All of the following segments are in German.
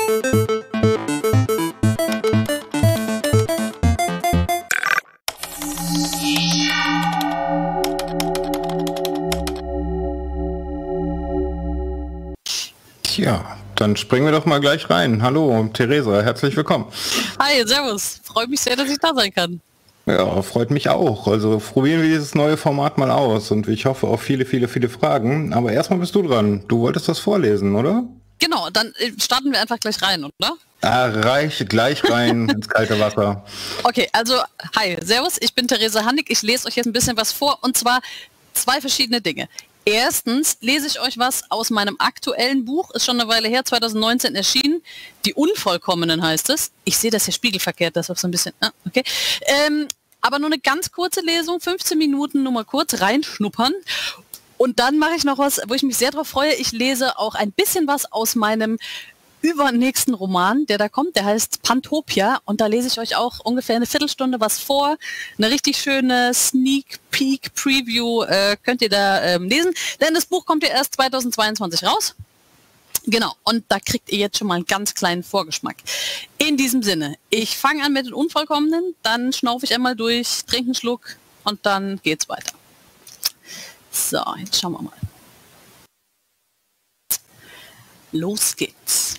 Tja, dann springen wir doch mal gleich rein. Hallo, Theresa, herzlich willkommen. Hi, servus. Freut mich sehr, dass ich da sein kann. Ja, freut mich auch. Also probieren wir dieses neue Format mal aus und ich hoffe auf viele Fragen. Aber erstmal bist du dran. Du wolltest das vorlesen, oder? Genau, dann starten wir einfach gleich rein, oder? Gleich rein ins kalte Wasser. Okay, also hi, servus, ich bin Theresa Hannig. Ich lese euch jetzt ein bisschen was vor und zwar 2 verschiedene Dinge. Erstens lese ich euch was aus meinem aktuellen Buch, ist schon eine Weile her, 2019 erschienen. Die Unvollkommenen heißt es. Ich sehe das hier spiegelverkehrt, das ist so ein bisschen, okay. Aber nur eine ganz kurze Lesung, 15 Minuten, nur mal kurz reinschnuppern. Und dann mache ich noch was, wo ich mich sehr drauf freue. Ich lese auch ein bisschen was aus meinem übernächsten Roman, der da kommt, der heißt Pantopia und da lese ich euch auch ungefähr eine Viertelstunde was vor. Eine richtig schöne Sneak Peek Preview könnt ihr da lesen, denn das Buch kommt ja erst 2022 raus. Genau, und da kriegt ihr jetzt schon mal einen ganz kleinen Vorgeschmack. In diesem Sinne, ich fange an mit den Unvollkommenen, dann schnaufe ich einmal durch, trinke einen Schluck und dann geht's weiter. So, jetzt schauen wir mal. Los geht's.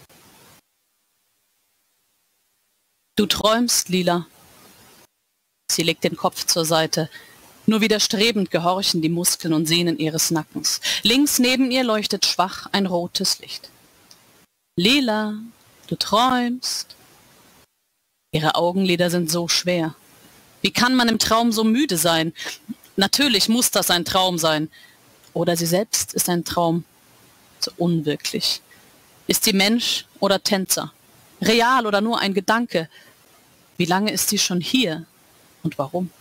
Du träumst, Lila. Sie legt den Kopf zur Seite. Nur widerstrebend gehorchen die Muskeln und Sehnen ihres Nackens. Links neben ihr leuchtet schwach ein rotes Licht. Lila, du träumst. Ihre Augenlider sind so schwer. Wie kann man im Traum so müde sein? Natürlich muss das ein Traum sein. Oder sie selbst ist ein Traum. So unwirklich. Ist sie Mensch oder Tänzer? Real oder nur ein Gedanke? Wie lange ist sie schon hier und warum?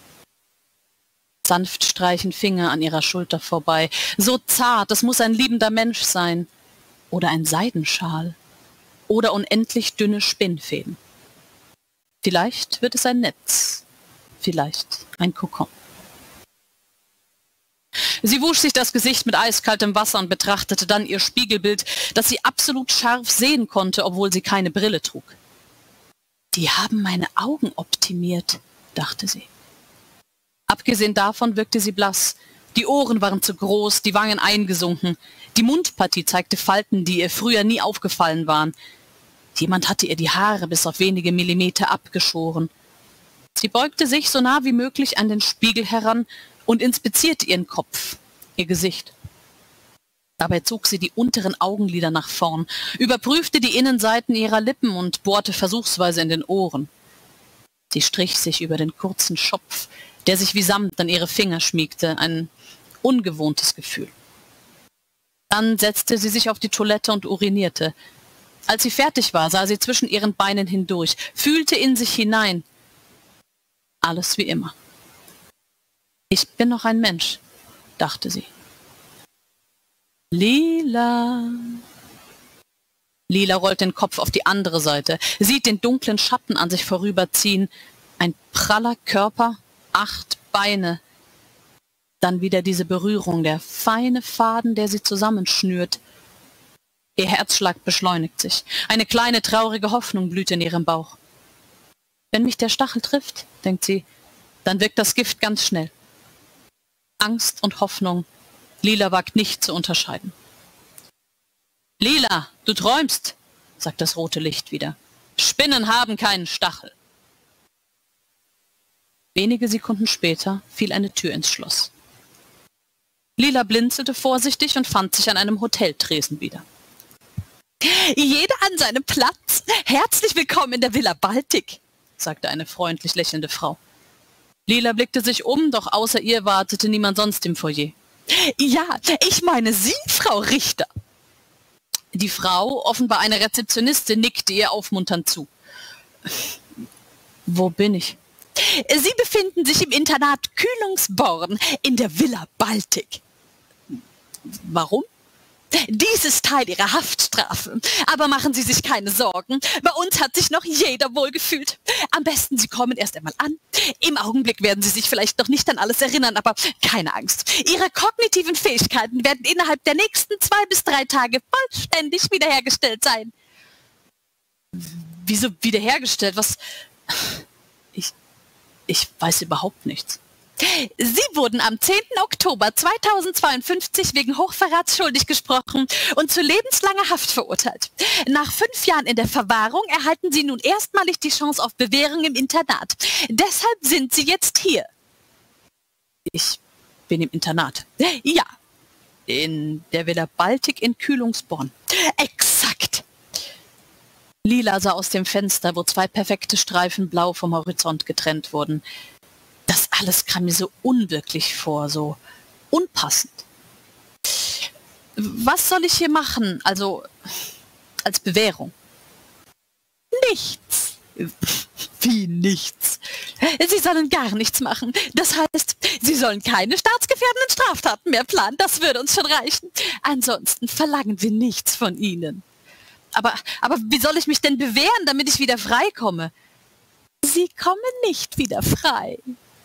Sanft streichen Finger an ihrer Schulter vorbei. So zart, es muss ein liebender Mensch sein. Oder ein Seidenschal. Oder unendlich dünne Spinnfäden. Vielleicht wird es ein Netz. Vielleicht ein Kokon. Sie wusch sich das Gesicht mit eiskaltem Wasser und betrachtete dann ihr Spiegelbild, das sie absolut scharf sehen konnte, obwohl sie keine Brille trug. Die haben meine Augen optimiert, dachte sie. Abgesehen davon wirkte sie blass. Die Ohren waren zu groß, die Wangen eingesunken. Die Mundpartie zeigte Falten, die ihr früher nie aufgefallen waren. Jemand hatte ihr die Haare bis auf wenige Millimeter abgeschoren. Sie beugte sich so nah wie möglich an den Spiegel heran und inspizierte ihren Kopf, ihr Gesicht. Dabei zog sie die unteren Augenlider nach vorn, überprüfte die Innenseiten ihrer Lippen und bohrte versuchsweise in den Ohren. Sie strich sich über den kurzen Schopf, der sich wie Samt an ihre Finger schmiegte, ein ungewohntes Gefühl. Dann setzte sie sich auf die Toilette und urinierte. Als sie fertig war, sah sie zwischen ihren Beinen hindurch, fühlte in sich hinein. Alles wie immer. Ich bin noch ein Mensch, dachte sie. Lila. Lila rollt den Kopf auf die andere Seite, sieht den dunklen Schatten an sich vorüberziehen. Ein praller Körper, 8 Beine. Dann wieder diese Berührung, der feine Faden, der sie zusammenschnürt. Ihr Herzschlag beschleunigt sich. Eine kleine traurige Hoffnung blüht in ihrem Bauch. Wenn mich der Stachel trifft, denkt sie, dann wirkt das Gift ganz schnell. Angst und Hoffnung. Lila wagt nicht zu unterscheiden. Lila, du träumst, sagt das rote Licht wieder. Spinnen haben keinen Stachel. Wenige Sekunden später fiel eine Tür ins Schloss. Lila blinzelte vorsichtig und fand sich an einem Hoteltresen wieder. Jeder an seinem Platz. Herzlich willkommen in der Villa Baltic, sagte eine freundlich lächelnde Frau. Lila blickte sich um, doch außer ihr wartete niemand sonst im Foyer. Ja, ich meine Sie, Frau Richter. Die Frau, offenbar eine Rezeptionistin, nickte ihr aufmunternd zu. Wo bin ich? Sie befinden sich im Internat Kühlungsborn in der Villa Baltic. Warum? Dies ist Teil Ihrer Haftstrafe. Aber machen Sie sich keine Sorgen. Bei uns hat sich noch jeder wohlgefühlt. Am besten, Sie kommen erst einmal an. Im Augenblick werden Sie sich vielleicht noch nicht an alles erinnern, aber keine Angst. Ihre kognitiven Fähigkeiten werden innerhalb der nächsten 2 bis 3 Tage vollständig wiederhergestellt sein. Wieso wiederhergestellt? Was? Ich weiß überhaupt nichts. Sie wurden am 10. Oktober 2052 wegen Hochverrats schuldig gesprochen und zu lebenslanger Haft verurteilt. Nach 5 Jahren in der Verwahrung erhalten Sie nun erstmalig die Chance auf Bewährung im Internat. Deshalb sind Sie jetzt hier. Ich bin im Internat. Ja, in der Villa Baltic in Kühlungsborn. Exakt. Lila sah aus dem Fenster, wo 2 perfekte Streifen blau vom Horizont getrennt wurden. Das alles kam mir so unwirklich vor, so unpassend. Was soll ich hier machen? Also, als Bewährung? Nichts. Wie nichts? Sie sollen gar nichts machen. Das heißt, Sie sollen keine staatsgefährdenden Straftaten mehr planen. Das würde uns schon reichen. Ansonsten verlangen wir nichts von Ihnen. Aber wie soll ich mich denn bewähren, damit ich wieder frei komme? Sie kommen nicht wieder frei.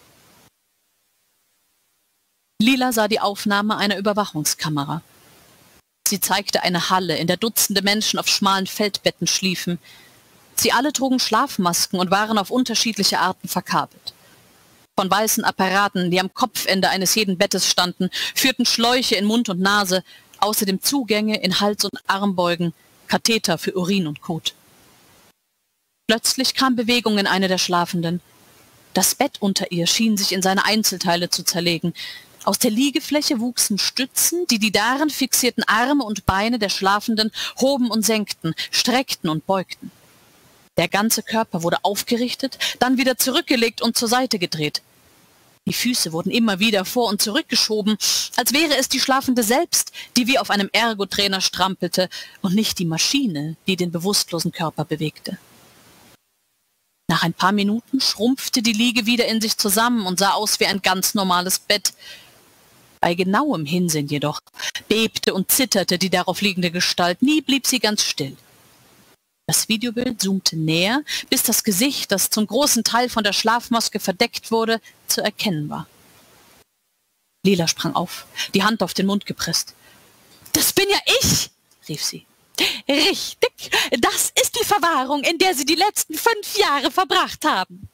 Lila sah die Aufnahme einer Überwachungskamera. Sie zeigte eine Halle, in der Dutzende Menschen auf schmalen Feldbetten schliefen. Sie alle trugen Schlafmasken und waren auf unterschiedliche Arten verkabelt. Von weißen Apparaten, die am Kopfende eines jeden Bettes standen, führten Schläuche in Mund und Nase, außerdem Zugänge in Hals- und Armbeugen, Katheter für Urin und Kot. Plötzlich kam Bewegung in eine der Schlafenden. Das Bett unter ihr schien sich in seine Einzelteile zu zerlegen. Aus der Liegefläche wuchsen Stützen, die die darin fixierten Arme und Beine der Schlafenden hoben und senkten, streckten und beugten. Der ganze Körper wurde aufgerichtet, dann wieder zurückgelegt und zur Seite gedreht. Die Füße wurden immer wieder vor- und zurückgeschoben, als wäre es die Schlafende selbst, die wie auf einem Ergotrainer strampelte und nicht die Maschine, die den bewusstlosen Körper bewegte. Nach ein paar Minuten schrumpfte die Liege wieder in sich zusammen und sah aus wie ein ganz normales Bett. Bei genauem Hinsehen jedoch bebte und zitterte die darauf liegende Gestalt, nie blieb sie ganz still. Das Videobild zoomte näher, bis das Gesicht, das zum großen Teil von der Schlafmaske verdeckt wurde, zu erkennen war. Lila sprang auf, die Hand auf den Mund gepresst. »Das bin ja ich«, rief sie. »Richtig, das ist die Verwahrung, in der Sie die letzten 5 Jahre verbracht haben.«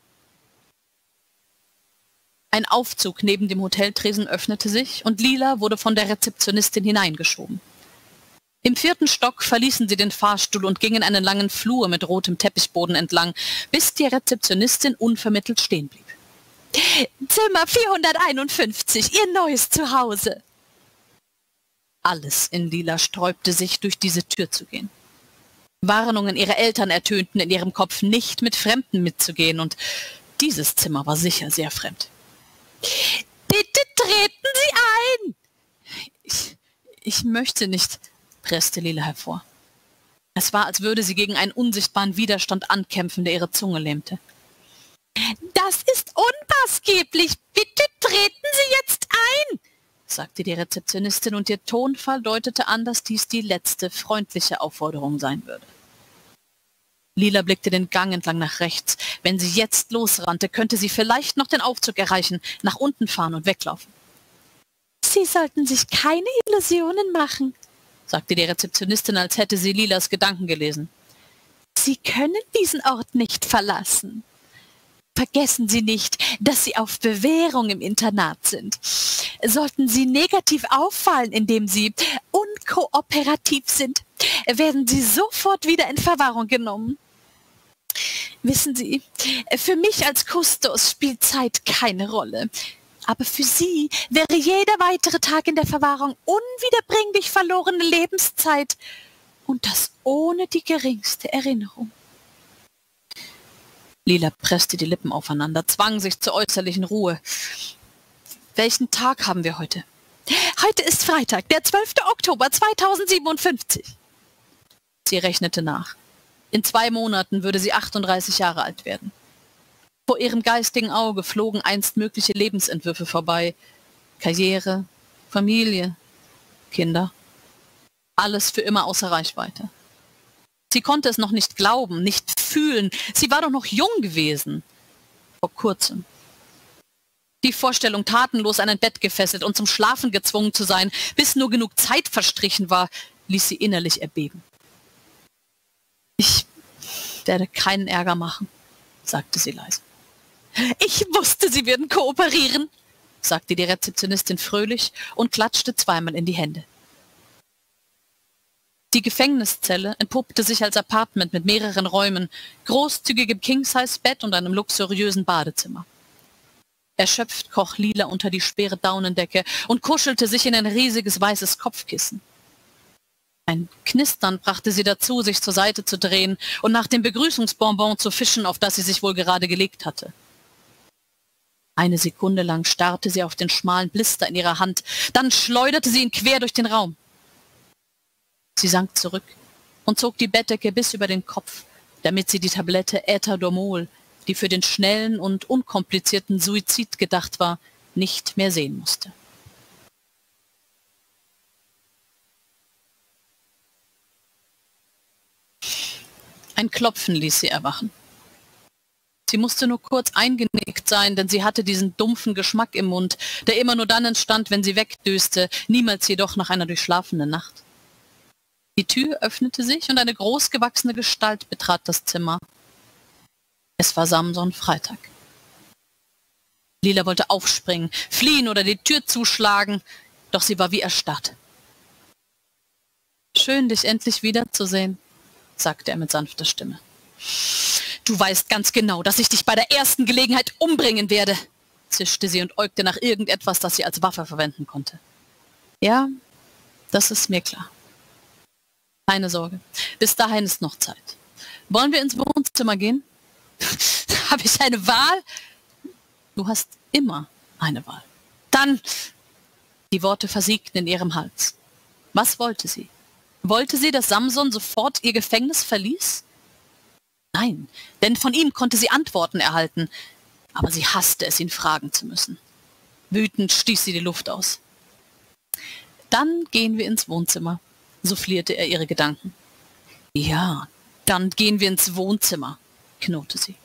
Ein Aufzug neben dem Hoteltresen öffnete sich und Lila wurde von der Rezeptionistin hineingeschoben. Im 4. Stock verließen sie den Fahrstuhl und gingen einen langen Flur mit rotem Teppichboden entlang, bis die Rezeptionistin unvermittelt stehen blieb. »Zimmer 451, Ihr neues Zuhause.« Alles in Lila sträubte sich, durch diese Tür zu gehen. Warnungen ihrer Eltern ertönten in ihrem Kopf, nicht mit Fremden mitzugehen, und dieses Zimmer war sicher sehr fremd. »Bitte treten Sie ein!« Ich möchte nicht«, presste Lila hervor. Es war, als würde sie gegen einen unsichtbaren Widerstand ankämpfen, der ihre Zunge lähmte. »Das ist unmaßgeblich! Bitte treten Sie jetzt ein!« sagte die Rezeptionistin, und ihr Tonfall deutete an, dass dies die letzte freundliche Aufforderung sein würde. Lila blickte den Gang entlang nach rechts. Wenn sie jetzt losrannte, könnte sie vielleicht noch den Aufzug erreichen, nach unten fahren und weglaufen. »Sie sollten sich keine Illusionen machen«, sagte die Rezeptionistin, als hätte sie Lilas Gedanken gelesen. »Sie können diesen Ort nicht verlassen. Vergessen Sie nicht, dass Sie auf Bewährung im Internat sind. Sollten Sie negativ auffallen, indem Sie unkooperativ sind, werden Sie sofort wieder in Verwahrung genommen. Wissen Sie, für mich als Kustos spielt Zeit keine Rolle. Aber für Sie wäre jeder weitere Tag in der Verwahrung unwiederbringlich verlorene Lebenszeit, und das ohne die geringste Erinnerung.« Lila presste die Lippen aufeinander, zwang sich zur äußerlichen Ruhe. »Welchen Tag haben wir heute?« »Heute ist Freitag, der 12. Oktober 2057. Sie rechnete nach. In 2 Monaten würde sie 38 Jahre alt werden. Vor ihrem geistigen Auge flogen einst mögliche Lebensentwürfe vorbei. Karriere, Familie, Kinder. Alles für immer außer Reichweite. Sie konnte es noch nicht glauben, nicht fühlen. Sie war doch noch jung gewesen. Vor kurzem. Die Vorstellung, tatenlos an ein Bett gefesselt und zum Schlafen gezwungen zu sein, bis nur genug Zeit verstrichen war, ließ sie innerlich erbeben. werde keinen Ärger machen, sagte sie leise. Ich wusste, Sie würden kooperieren, sagte die Rezeptionistin fröhlich und klatschte zweimal in die Hände. Die Gefängniszelle entpuppte sich als Apartment mit mehreren Räumen, großzügigem King-Size-Bett und einem luxuriösen Badezimmer. Erschöpft kroch Lila unter die schwere Daunendecke und kuschelte sich in ein riesiges weißes Kopfkissen. Ein Knistern brachte sie dazu, sich zur Seite zu drehen und nach dem Begrüßungsbonbon zu fischen, auf das sie sich wohl gerade gelegt hatte. Eine Sekunde lang starrte sie auf den schmalen Blister in ihrer Hand, dann schleuderte sie ihn quer durch den Raum. Sie sank zurück und zog die Bettdecke bis über den Kopf, damit sie die Tablette Ethadomol, die für den schnellen und unkomplizierten Suizid gedacht war, nicht mehr sehen musste. Ein Klopfen ließ sie erwachen. Sie musste nur kurz eingenickt sein, denn sie hatte diesen dumpfen Geschmack im Mund, der immer nur dann entstand, wenn sie wegdöste, niemals jedoch nach einer durchschlafenen Nacht. Die Tür öffnete sich und eine großgewachsene Gestalt betrat das Zimmer. Es war Samson Freitag. Lila wollte aufspringen, fliehen oder die Tür zuschlagen, doch sie war wie erstarrt. »Schön, dich endlich wiederzusehen«, sagte er mit sanfter Stimme. »Du weißt ganz genau, dass ich dich bei der ersten Gelegenheit umbringen werde«, zischte sie und äugte nach irgendetwas, das sie als Waffe verwenden konnte. »Ja, das ist mir klar. Keine Sorge, bis dahin ist noch Zeit. Wollen wir ins Wohnzimmer gehen?« »Habe ich eine Wahl?« »Du hast immer eine Wahl.« »Dann...« Die Worte versiegten in ihrem Hals. Was wollte sie? Wollte sie, dass Samson sofort ihr Gefängnis verließ? Nein, denn von ihm konnte sie Antworten erhalten, aber sie hasste es, ihn fragen zu müssen. Wütend stieß sie die Luft aus. »Dann gehen wir ins Wohnzimmer«, soufflierte er ihre Gedanken. »Ja, dann gehen wir ins Wohnzimmer«, knurrte sie.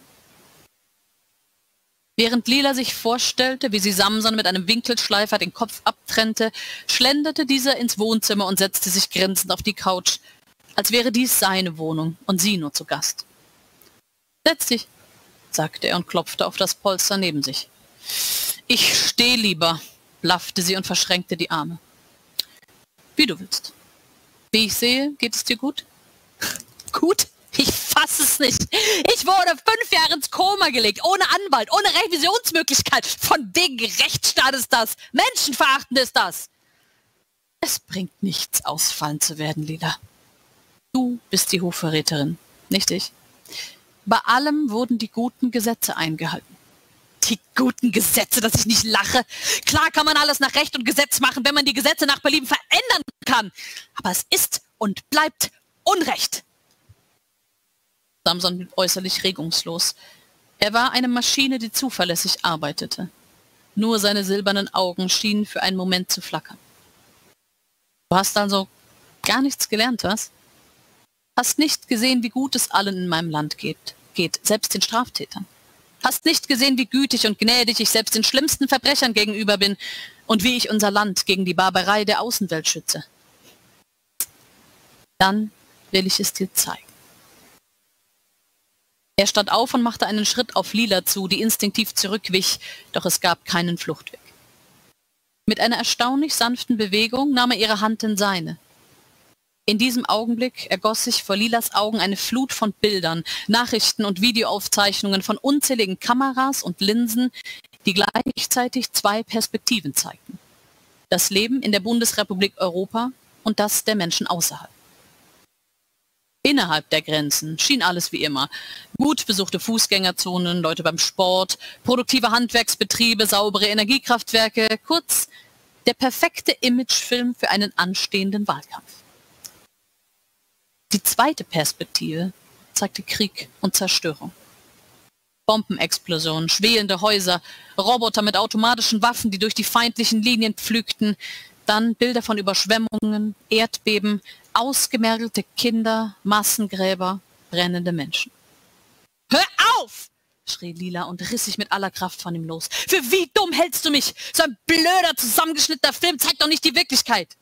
Während Lila sich vorstellte, wie sie Samson mit einem Winkelschleifer den Kopf abtrennte, schlenderte dieser ins Wohnzimmer und setzte sich grinsend auf die Couch, als wäre dies seine Wohnung und sie nur zu Gast. »Setz dich«, sagte er und klopfte auf das Polster neben sich. »Ich stehe lieber«, blaffte sie und verschränkte die Arme. »Wie du willst. Wie ich sehe, geht es dir gut?« »Gut? Ich fasse es nicht. Ich wurde 5 Jahre ins Koma gelegt, ohne Anwalt, ohne Revisionsmöglichkeit. Von wegen Rechtsstaat ist das. Menschenverachtend ist das. Es bringt nichts, ausfallen zu werden, Lila. Du bist die Hofverräterin, nicht ich. Bei allem wurden die guten Gesetze eingehalten. Die guten Gesetze, dass ich nicht lache. Klar kann man alles nach Recht und Gesetz machen, wenn man die Gesetze nach Belieben verändern kann. Aber es ist und bleibt Unrecht. Samson blieb äußerlich regungslos. Er war eine Maschine, die zuverlässig arbeitete. Nur seine silbernen Augen schienen für einen Moment zu flackern. Du hast also gar nichts gelernt, was? Hast nicht gesehen, wie gut es allen in meinem Land geht, selbst den Straftätern. Hast nicht gesehen, wie gütig und gnädig ich selbst den schlimmsten Verbrechern gegenüber bin und wie ich unser Land gegen die Barbarei der Außenwelt schütze. Dann will ich es dir zeigen. Er stand auf und machte einen Schritt auf Lila zu, die instinktiv zurückwich, doch es gab keinen Fluchtweg. Mit einer erstaunlich sanften Bewegung nahm er ihre Hand in seine. In diesem Augenblick ergoss sich vor Lilas Augen eine Flut von Bildern, Nachrichten und Videoaufzeichnungen von unzähligen Kameras und Linsen, die gleichzeitig 2 Perspektiven zeigten. Das Leben in der Bundesrepublik Europa und das der Menschen außerhalb. Innerhalb der Grenzen schien alles wie immer. Gut besuchte Fußgängerzonen, Leute beim Sport, produktive Handwerksbetriebe, saubere Energiekraftwerke, kurz der perfekte Imagefilm für einen anstehenden Wahlkampf. Die zweite Perspektive zeigte Krieg und Zerstörung. Bombenexplosionen, schwelende Häuser, Roboter mit automatischen Waffen, die durch die feindlichen Linien pflügten, dann Bilder von Überschwemmungen, Erdbeben, ausgemergelte Kinder, Massengräber, brennende Menschen. »Hör auf!« schrie Lila und riss sich mit aller Kraft von ihm los. »Für wie dumm hältst du mich? So ein blöder, zusammengeschnittener Film zeigt doch nicht die Wirklichkeit!«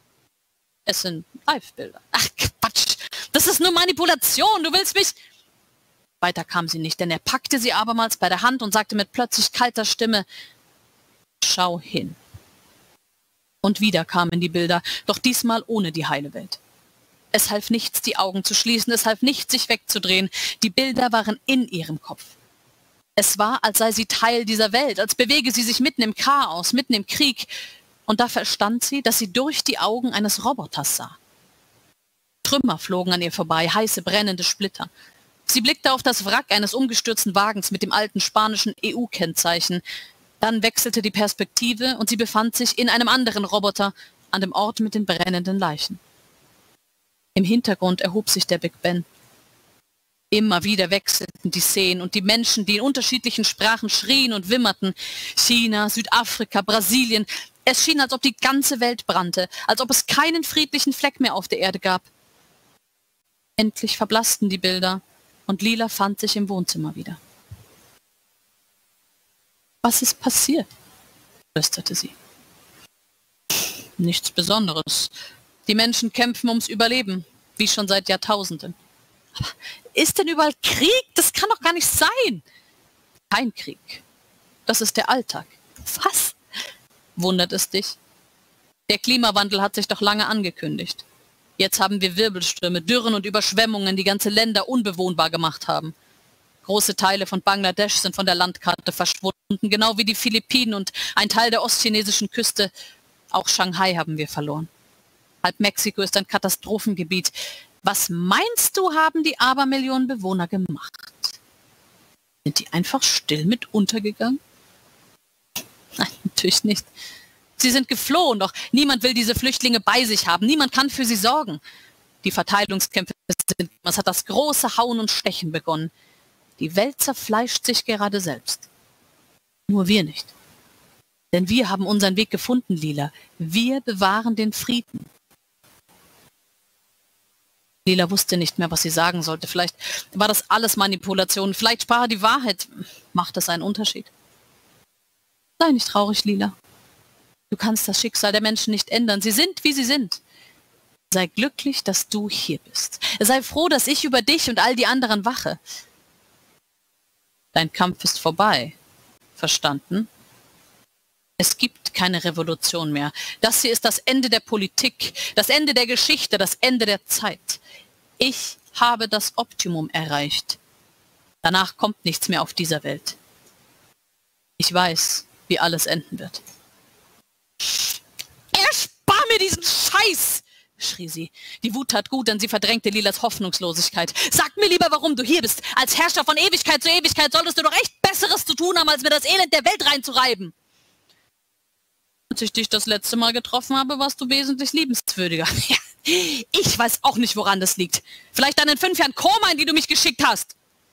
»Es sind Live-Bilder.« »Ach, Quatsch! Das ist nur Manipulation! Du willst mich...« Weiter kam sie nicht, denn er packte sie abermals bei der Hand und sagte mit plötzlich kalter Stimme, schau hin. Und wieder kamen die Bilder, doch diesmal ohne die heile Welt. Es half nichts, die Augen zu schließen, es half nichts, sich wegzudrehen. Die Bilder waren in ihrem Kopf. Es war, als sei sie Teil dieser Welt, als bewege sie sich mitten im Chaos, mitten im Krieg. Und da verstand sie, dass sie durch die Augen eines Roboters sah. Trümmer flogen an ihr vorbei, heiße, brennende Splitter. Sie blickte auf das Wrack eines umgestürzten Wagens mit dem alten spanischen EU-Kennzeichen. Dann wechselte die Perspektive und sie befand sich in einem anderen Roboter an dem Ort mit den brennenden Leichen. Im Hintergrund erhob sich der Big Ben. Immer wieder wechselten die Szenen und die Menschen, die in unterschiedlichen Sprachen schrien und wimmerten. China, Südafrika, Brasilien. Es schien, als ob die ganze Welt brannte, als ob es keinen friedlichen Fleck mehr auf der Erde gab. Endlich verblassten die Bilder und Lila fand sich im Wohnzimmer wieder. Was ist passiert? Flüsterte sie. Nichts Besonderes. Die Menschen kämpfen ums Überleben, wie schon seit Jahrtausenden. Aber ist denn überall Krieg? Das kann doch gar nicht sein. Kein Krieg. Das ist der Alltag. Was? Wundert es dich? Der Klimawandel hat sich doch lange angekündigt. Jetzt haben wir Wirbelstürme, Dürren und Überschwemmungen, die ganze Länder unbewohnbar gemacht haben. Große Teile von Bangladesch sind von der Landkarte verschwunden, genau wie die Philippinen und ein Teil der ostchinesischen Küste. Auch Shanghai haben wir verloren. Halb Mexiko ist ein Katastrophengebiet. Was meinst du, haben die Abermillionen Bewohner gemacht? Sind die einfach still mit untergegangen? Nein, natürlich nicht. Sie sind geflohen, doch niemand will diese Flüchtlinge bei sich haben. Niemand kann für sie sorgen. Die Verteilungskämpfe sind, es hat das große Hauen und Stechen begonnen. Die Welt zerfleischt sich gerade selbst. Nur wir nicht. Denn wir haben unseren Weg gefunden, Lila. Wir bewahren den Frieden. Lila wusste nicht mehr, was sie sagen sollte. Vielleicht war das alles Manipulation. Vielleicht sprach er die Wahrheit. Macht das einen Unterschied? Sei nicht traurig, Lila. Du kannst das Schicksal der Menschen nicht ändern. Sie sind, wie sie sind. Sei glücklich, dass du hier bist. Sei froh, dass ich über dich und all die anderen wache. Dein Kampf ist vorbei. Verstanden? Es gibt keine Revolution mehr. Das hier ist das Ende der Politik, das Ende der Geschichte, das Ende der Zeit. Ich habe das Optimum erreicht. Danach kommt nichts mehr auf dieser Welt. Ich weiß, wie alles enden wird. Erspar mir diesen Scheiß! Schrie sie. Die Wut tat gut, denn sie verdrängte Lilas Hoffnungslosigkeit. Sag mir lieber, warum du hier bist. Als Herrscher von Ewigkeit zu Ewigkeit solltest du doch echt Besseres zu tun haben, als mir das Elend der Welt reinzureiben. Als ich dich das letzte Mal getroffen habe, warst du wesentlich liebenswürdiger. Ja, ich weiß auch nicht, woran das liegt. Vielleicht dann in 5 Jahren Koma, in die du mich geschickt hast.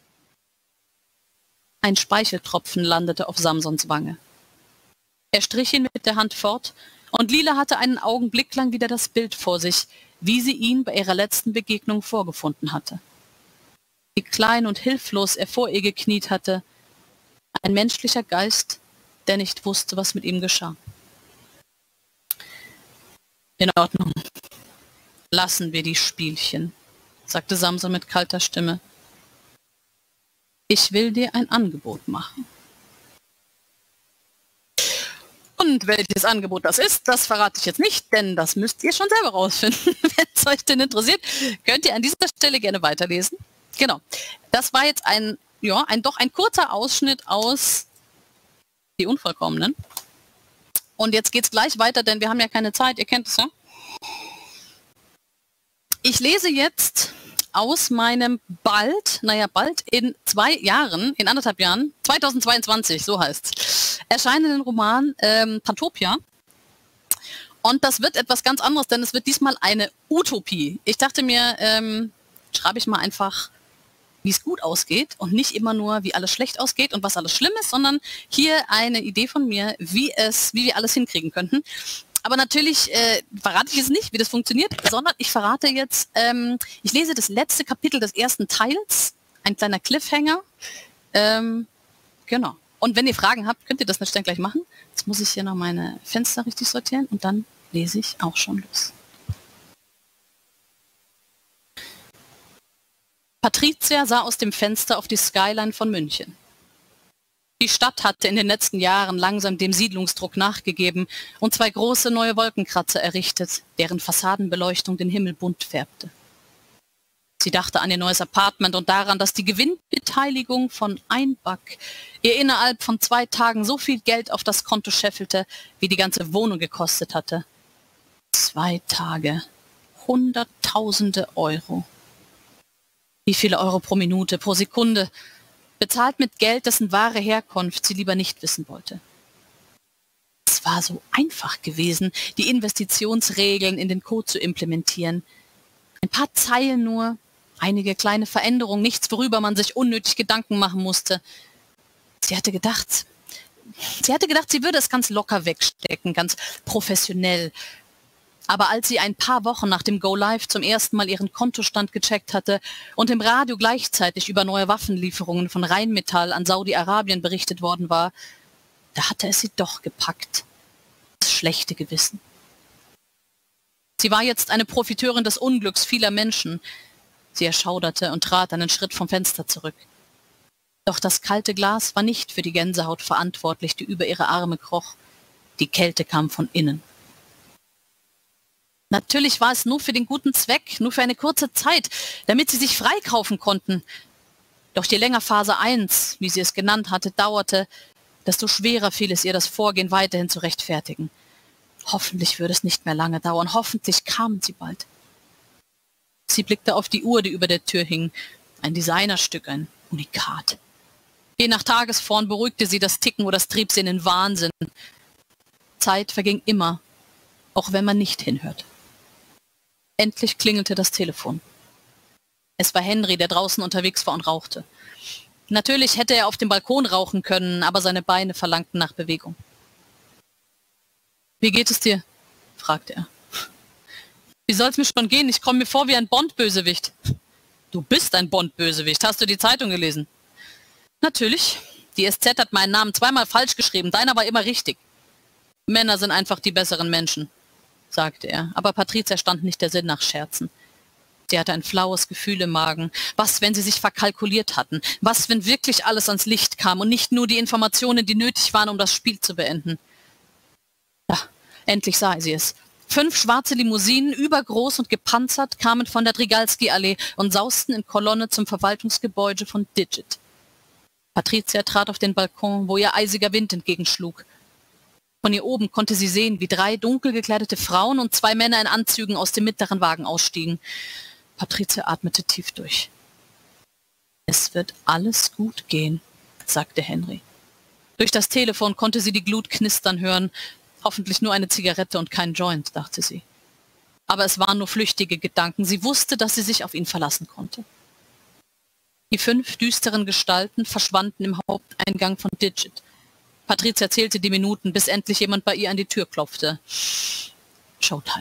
Ein Speicheltropfen landete auf Samsons Wange. Er strich ihn mit der Hand fort, und Lila hatte einen Augenblick lang wieder das Bild vor sich, wie sie ihn bei ihrer letzten Begegnung vorgefunden hatte. Wie klein und hilflos er vor ihr gekniet hatte, ein menschlicher Geist, der nicht wusste, was mit ihm geschah. In Ordnung. Lassen wir die Spielchen, sagte Samson mit kalter Stimme. Ich will dir ein Angebot machen. Und welches Angebot das ist, das verrate ich jetzt nicht, denn das müsst ihr schon selber rausfinden. Wenn es euch denn interessiert, könnt ihr an dieser Stelle gerne weiterlesen. Genau. Das war jetzt ein kurzer Ausschnitt aus Die Unvollkommenen. Und jetzt geht es gleich weiter, denn wir haben ja keine Zeit, ihr kennt es ja. Ich lese jetzt aus meinem bald in 2 Jahren, in 1,5 Jahren, 2022, so heißt's, erscheinenden Roman Pantopia. Und das wird etwas ganz anderes, denn es wird diesmal eine Utopie. Ich dachte mir, schreibe ich mal einfach, wie es gut ausgeht und nicht immer nur, wie alles schlecht ausgeht und was alles schlimm ist, sondern hier eine Idee von mir, wie wir alles hinkriegen könnten. Aber natürlich verrate ich jetzt nicht, wie das funktioniert, sondern ich verrate jetzt, ich lese das letzte Kapitel des ersten Teils, ein kleiner Cliffhanger. Genau. Und wenn ihr Fragen habt, könnt ihr das natürlich gleich machen. Jetzt muss ich hier noch meine Fenster richtig sortieren und dann lese ich auch schon los. Patricia sah aus dem Fenster auf die Skyline von München. Die Stadt hatte in den letzten Jahren langsam dem Siedlungsdruck nachgegeben und 2 große neue Wolkenkratzer errichtet, deren Fassadenbeleuchtung den Himmel bunt färbte. Sie dachte an ihr neues Apartment und daran, dass die Gewinnbeteiligung von Einback ihr innerhalb von 2 Tagen so viel Geld auf das Konto scheffelte, wie die ganze Wohnung gekostet hatte. 2 Tage, Hunderttausende Euro. Wie viele Euro pro Minute, pro Sekunde, bezahlt mit Geld, dessen wahre Herkunft sie lieber nicht wissen wollte. Es war so einfach gewesen, die Investitionsregeln in den Code zu implementieren. Ein paar Zeilen nur, einige kleine Veränderungen, nichts, worüber man sich unnötig Gedanken machen musste. Sie hatte gedacht, sie würde es ganz locker wegstecken, ganz professionell. Aber als sie ein paar Wochen nach dem Go-Live zum ersten Mal ihren Kontostand gecheckt hatte und im Radio gleichzeitig über neue Waffenlieferungen von Rheinmetall an Saudi-Arabien berichtet worden war, da hatte es sie doch gepackt. Das schlechte Gewissen. Sie war jetzt eine Profiteurin des Unglücks vieler Menschen. Sie erschauderte und trat einen Schritt vom Fenster zurück. Doch das kalte Glas war nicht für die Gänsehaut verantwortlich, die über ihre Arme kroch. Die Kälte kam von innen. Natürlich war es nur für den guten Zweck, nur für eine kurze Zeit, damit sie sich freikaufen konnten. Doch je länger Phase 1, wie sie es genannt hatte, dauerte, desto schwerer fiel es ihr, das Vorgehen weiterhin zu rechtfertigen. Hoffentlich würde es nicht mehr lange dauern, hoffentlich kamen sie bald. Sie blickte auf die Uhr, die über der Tür hing. Ein Designerstück, ein Unikat. Je nach Tagesform beruhigte sie das Ticken oder es trieb sie in den Wahnsinn. Zeit verging immer, auch wenn man nicht hinhört. Endlich klingelte das Telefon. Es war Henry, der draußen unterwegs war und rauchte. Natürlich hätte er auf dem Balkon rauchen können, aber seine Beine verlangten nach Bewegung. »Wie geht es dir?« fragte er. »Wie soll's mir schon gehen? Ich komme mir vor wie ein Bond-Bösewicht.« »Du bist ein Bond-Bösewicht. Hast du die Zeitung gelesen?« »Natürlich. Die SZ hat meinen Namen 2-mal falsch geschrieben. Deiner war immer richtig.« »Männer sind einfach die besseren Menschen«, sagte er, aber Patricia stand nicht der Sinn nach Scherzen. Sie hatte ein flaues Gefühl im Magen. Was, wenn sie sich verkalkuliert hatten? Was, wenn wirklich alles ans Licht kam und nicht nur die Informationen, die nötig waren, um das Spiel zu beenden? Ja, endlich sah sie es. 5 schwarze Limousinen, übergroß und gepanzert, kamen von der Drigalski-Allee und sausten in Kolonne zum Verwaltungsgebäude von Digit. Patricia trat auf den Balkon, wo ihr eisiger Wind entgegenschlug. Von ihr oben konnte sie sehen, wie 3 dunkel gekleidete Frauen und 2 Männer in Anzügen aus dem mittleren Wagen ausstiegen. Patricia atmete tief durch. »Es wird alles gut gehen«, sagte Henry. Durch das Telefon konnte sie die Glut knistern hören. Hoffentlich nur eine Zigarette und kein Joint, dachte sie. Aber es waren nur flüchtige Gedanken. Sie wusste, dass sie sich auf ihn verlassen konnte. Die 5 düsteren Gestalten verschwanden im Haupteingang von Digit. Patricia zählte die Minuten, bis endlich jemand bei ihr an die Tür klopfte. Showtime.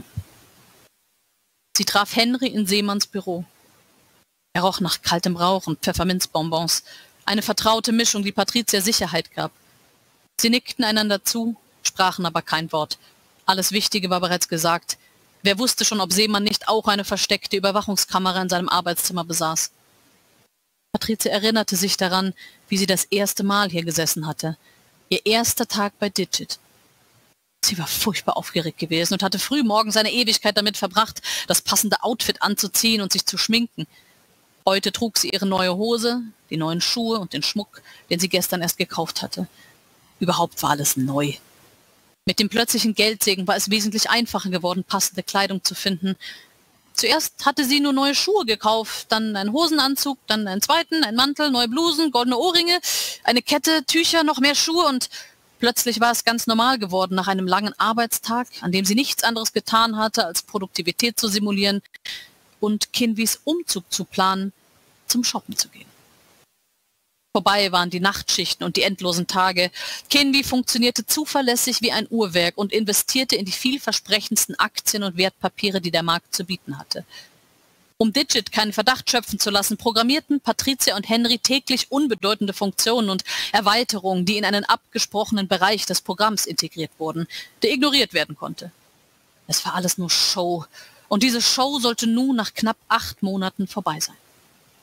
Sie traf Henry in Seemanns Büro. Er roch nach kaltem Rauch und Pfefferminzbonbons. Eine vertraute Mischung, die Patricia Sicherheit gab. Sie nickten einander zu, sprachen aber kein Wort. Alles Wichtige war bereits gesagt. Wer wusste schon, ob Seemann nicht auch eine versteckte Überwachungskamera in seinem Arbeitszimmer besaß? Patricia erinnerte sich daran, wie sie das erste Mal hier gesessen hatte. Ihr erster Tag bei Digit. Sie war furchtbar aufgeregt gewesen und hatte früh morgens eine Ewigkeit damit verbracht, das passende Outfit anzuziehen und sich zu schminken. Heute trug sie ihre neue Hose, die neuen Schuhe und den Schmuck, den sie gestern erst gekauft hatte. Überhaupt war alles neu. Mit dem plötzlichen Geldsegen war es wesentlich einfacher geworden, passende Kleidung zu finden. Zuerst hatte sie nur neue Schuhe gekauft, dann einen Hosenanzug, dann einen zweiten, einen Mantel, neue Blusen, goldene Ohrringe, eine Kette, Tücher, noch mehr Schuhe und plötzlich war es ganz normal geworden, nach einem langen Arbeitstag, an dem sie nichts anderes getan hatte, als Produktivität zu simulieren und Kinwis Umzug zu planen, zum Shoppen zu gehen. Vorbei waren die Nachtschichten und die endlosen Tage. Kinwi funktionierte zuverlässig wie ein Uhrwerk und investierte in die vielversprechendsten Aktien und Wertpapiere, die der Markt zu bieten hatte. Um Digit keinen Verdacht schöpfen zu lassen, programmierten Patricia und Henry täglich unbedeutende Funktionen und Erweiterungen, die in einen abgesprochenen Bereich des Programms integriert wurden, der ignoriert werden konnte. Es war alles nur Show und diese Show sollte nun nach knapp 8 Monaten vorbei sein.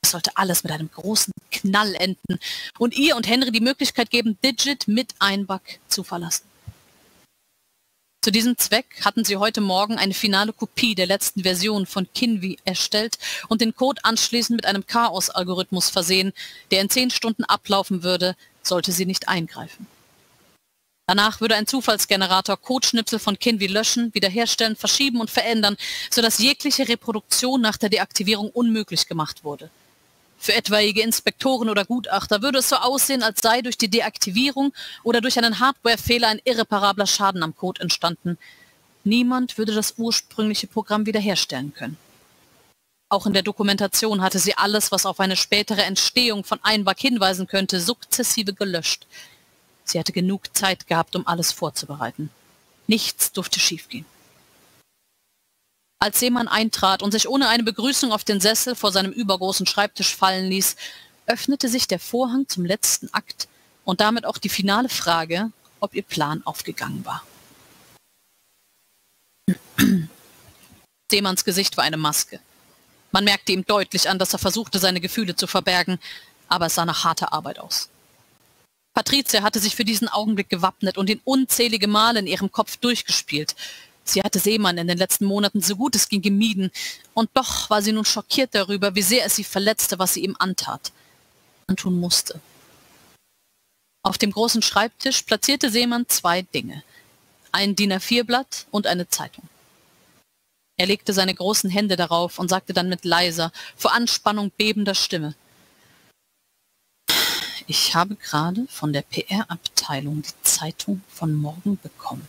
Es sollte alles mit einem großen Knall enden und ihr und Henry die Möglichkeit geben, Digit mit Einback zu verlassen. Zu diesem Zweck hatten sie heute Morgen eine finale Kopie der letzten Version von Kinvi erstellt und den Code anschließend mit einem Chaos-Algorithmus versehen, der in 10 Stunden ablaufen würde, sollte sie nicht eingreifen. Danach würde ein Zufallsgenerator Codeschnipsel von Kinvi löschen, wiederherstellen, verschieben und verändern, sodass jegliche Reproduktion nach der Deaktivierung unmöglich gemacht wurde. Für etwaige Inspektoren oder Gutachter würde es so aussehen, als sei durch die Deaktivierung oder durch einen Hardwarefehler ein irreparabler Schaden am Code entstanden. Niemand würde das ursprüngliche Programm wiederherstellen können. Auch in der Dokumentation hatte sie alles, was auf eine spätere Entstehung von Einback hinweisen könnte, sukzessive gelöscht. Sie hatte genug Zeit gehabt, um alles vorzubereiten. Nichts durfte schiefgehen. Als Seemann eintrat und sich ohne eine Begrüßung auf den Sessel vor seinem übergroßen Schreibtisch fallen ließ, öffnete sich der Vorhang zum letzten Akt und damit auch die finale Frage, ob ihr Plan aufgegangen war. Seemanns Gesicht war eine Maske. Man merkte ihm deutlich an, dass er versuchte, seine Gefühle zu verbergen, aber es sah nach harter Arbeit aus. Patricia hatte sich für diesen Augenblick gewappnet und ihn unzählige Male in ihrem Kopf durchgespielt. Sie hatte Seemann in den letzten Monaten so gut es ging gemieden, und doch war sie nun schockiert darüber, wie sehr es sie verletzte, was sie ihm antun musste. Auf dem großen Schreibtisch platzierte Seemann 2 Dinge: ein DIN A4-Blatt und eine Zeitung. Er legte seine großen Hände darauf und sagte dann mit leiser, vor Anspannung bebender Stimme: Ich habe gerade von der PR-Abteilung die Zeitung von morgen bekommen.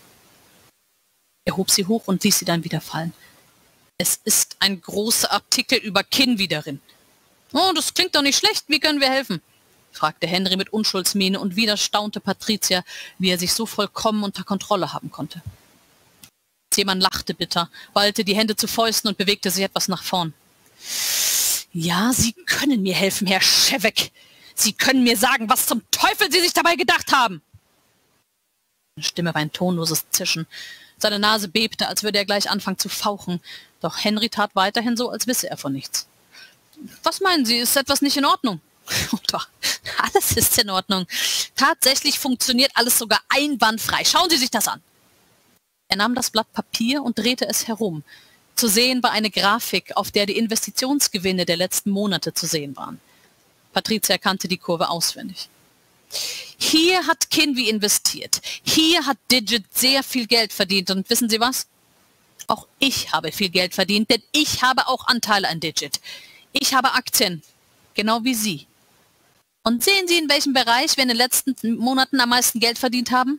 Er hob sie hoch und ließ sie dann wieder fallen. Es ist ein großer Artikel über Kinvi darin. Oh, das klingt doch nicht schlecht. Wie können wir helfen? Fragte Henry mit Unschuldsmiene, und wieder staunte Patricia, wie er sich so vollkommen unter Kontrolle haben konnte. Seemann lachte bitter, ballte die Hände zu Fäusten und bewegte sich etwas nach vorn. Ja, Sie können mir helfen, Herr Schewek. Sie können mir sagen, was zum Teufel Sie sich dabei gedacht haben. Seine Stimme war ein tonloses Zischen. Seine Nase bebte, als würde er gleich anfangen zu fauchen. Doch Henry tat weiterhin so, als wisse er von nichts. Was meinen Sie, ist etwas nicht in Ordnung? Doch, alles ist in Ordnung. Tatsächlich funktioniert alles sogar einwandfrei. Schauen Sie sich das an. Er nahm das Blatt Papier und drehte es herum. Zu sehen war eine Grafik, auf der die Investitionsgewinne der letzten Monate zu sehen waren. Patricia kannte die Kurve auswendig. Hier hat Kinvi investiert. Hier hat Digit sehr viel Geld verdient. Und wissen Sie was? Auch ich habe viel Geld verdient, denn ich habe auch Anteile an Digit. Ich habe Aktien, genau wie Sie. Und sehen Sie, in welchem Bereich wir in den letzten Monaten am meisten Geld verdient haben?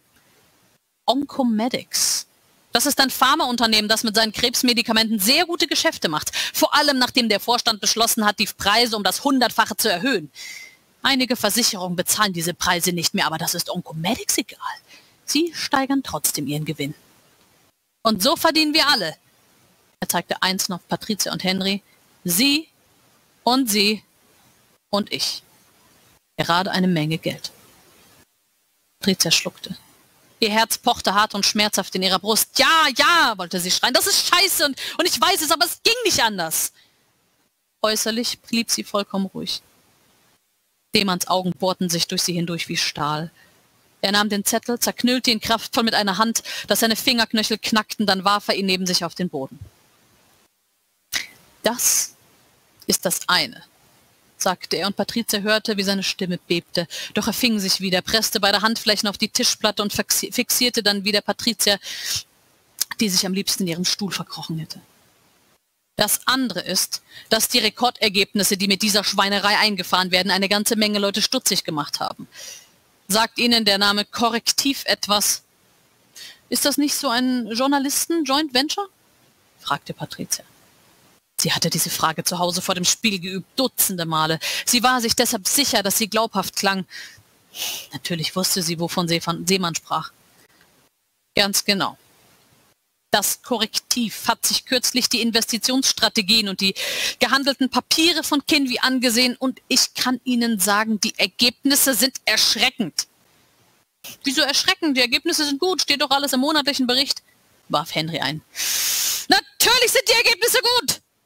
Oncomedics. Das ist ein Pharmaunternehmen, das mit seinen Krebsmedikamenten sehr gute Geschäfte macht. Vor allem, nachdem der Vorstand beschlossen hat, die Preise um das 100-fache zu erhöhen. Einige Versicherungen bezahlen diese Preise nicht mehr, aber das ist Oncomedics egal. Sie steigern trotzdem ihren Gewinn. Und so verdienen wir alle. Er zeigte einzeln auf Patricia und Henry. Sie und ich. Gerade eine Menge Geld. Patricia schluckte. Ihr Herz pochte hart und schmerzhaft in ihrer Brust. Ja, ja, wollte sie schreien. Das ist scheiße und ich weiß es, aber es ging nicht anders. Äußerlich blieb sie vollkommen ruhig. Seemanns Augen bohrten sich durch sie hindurch wie Stahl. Er nahm den Zettel, zerknüllte ihn kraftvoll mit einer Hand, dass seine Fingerknöchel knackten, dann warf er ihn neben sich auf den Boden. Das ist das eine, sagte er, und Patricia hörte, wie seine Stimme bebte. Doch er fing sich wieder, presste beide Handflächen auf die Tischplatte und fixierte dann wieder Patricia, die sich am liebsten in ihrem Stuhl verkrochen hätte. Das andere ist, dass die Rekordergebnisse, die mit dieser Schweinerei eingefahren werden, eine ganze Menge Leute stutzig gemacht haben. Sagt Ihnen der Name Korrektiv etwas? Ist das nicht so ein Journalisten-Joint Venture? Fragte Patricia. Sie hatte diese Frage zu Hause vor dem Spiel geübt, dutzende Male. Sie war sich deshalb sicher, dass sie glaubhaft klang. Natürlich wusste sie, wovon Seemann sprach. Ganz genau. Das Korrektiv hat sich kürzlich die Investitionsstrategien und die gehandelten Papiere von Kinvi angesehen, und ich kann Ihnen sagen, die Ergebnisse sind erschreckend. Wieso erschreckend? Die Ergebnisse sind gut, steht doch alles im monatlichen Bericht, warf Henry ein. Natürlich sind die Ergebnisse gut,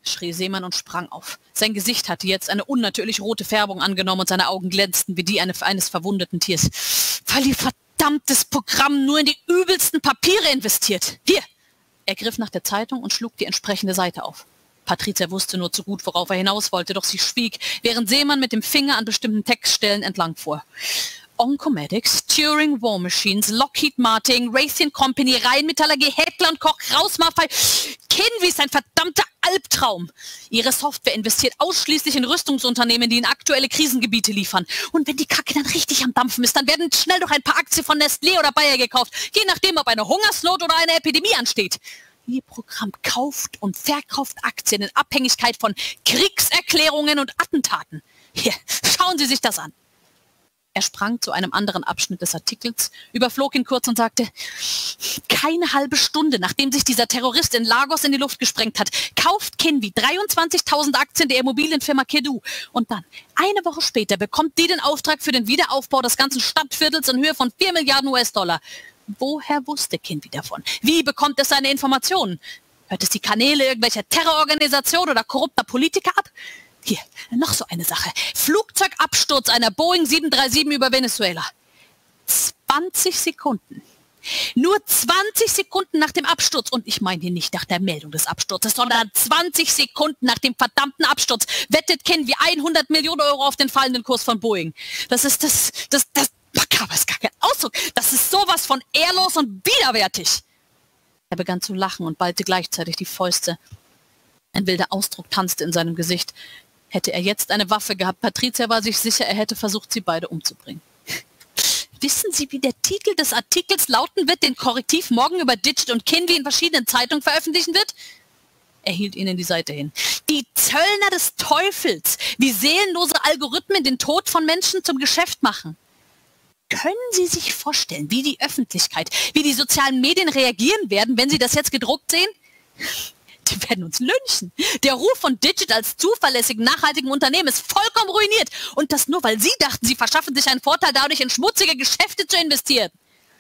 schrie Seemann und sprang auf. Sein Gesicht hatte jetzt eine unnatürlich rote Färbung angenommen und seine Augen glänzten wie die eines verwundeten Tiers. Weil ihr verdammtes Programm nur in die übelsten Papiere investiert. Hier! Er griff nach der Zeitung und schlug die entsprechende Seite auf. Patricia wusste nur zu gut, worauf er hinaus wollte, doch sie schwieg, während Seemann mit dem Finger an bestimmten Textstellen entlang fuhr. Oncomedics, Turing War Machines, Lockheed Martin, Raytheon Company, Rheinmetallurgie, Heckler & Koch, Kraus-Maffei. Kinvi ist ein verdammter Albtraum. Ihre Software investiert ausschließlich in Rüstungsunternehmen, die in aktuelle Krisengebiete liefern. Und wenn die Kacke dann richtig am Dampfen ist, dann werden schnell doch ein paar Aktien von Nestlé oder Bayer gekauft, je nachdem, ob eine Hungersnot oder eine Epidemie ansteht. Ihr Programm kauft und verkauft Aktien in Abhängigkeit von Kriegserklärungen und Attentaten. Hier, schauen Sie sich das an. Er sprang zu einem anderen Abschnitt des Artikels, überflog ihn kurz und sagte, keine halbe Stunde, nachdem sich dieser Terrorist in Lagos in die Luft gesprengt hat, kauft Kinvi 23.000 Aktien der Immobilienfirma Kedu. Und dann, eine Woche später, bekommt die den Auftrag für den Wiederaufbau des ganzen Stadtviertels in Höhe von 4 Milliarden US-Dollar. Woher wusste Kinvi davon? Wie bekommt es seine Informationen? Hört es die Kanäle irgendwelcher Terrororganisationen oder korrupter Politiker ab? Hier, noch so eine Sache. Flugzeugabsturz einer Boeing 737 über Venezuela. 20 Sekunden. Nur 20 Sekunden nach dem Absturz, und ich meine hier nicht nach der Meldung des Absturzes, sondern 20 Sekunden nach dem verdammten Absturz, wettet Kinvi 100 Millionen Euro auf den fallenden Kurs von Boeing. Das ist aber ist gar kein Ausdruck. Das ist sowas von ehrlos und widerwärtig. Er begann zu lachen und ballte gleichzeitig die Fäuste. Ein wilder Ausdruck tanzte in seinem Gesicht. Hätte er jetzt eine Waffe gehabt, Patricia war sich sicher, er hätte versucht, sie beide umzubringen. Wissen Sie, wie der Titel des Artikels lauten wird, den Korrektiv morgen über Digit und Kinvi in verschiedenen Zeitungen veröffentlichen wird? Er hielt ihnen die Seite hin. Die Zöllner des Teufels, wie seelenlose Algorithmen den Tod von Menschen zum Geschäft machen. Können Sie sich vorstellen, wie die Öffentlichkeit, wie die sozialen Medien reagieren werden, wenn sie das jetzt gedruckt sehen? Die werden uns lynchen. Der Ruf von Digit als zuverlässigen, nachhaltigen Unternehmen ist vollkommen ruiniert. Und das nur, weil Sie dachten, Sie verschaffen sich einen Vorteil dadurch, in schmutzige Geschäfte zu investieren.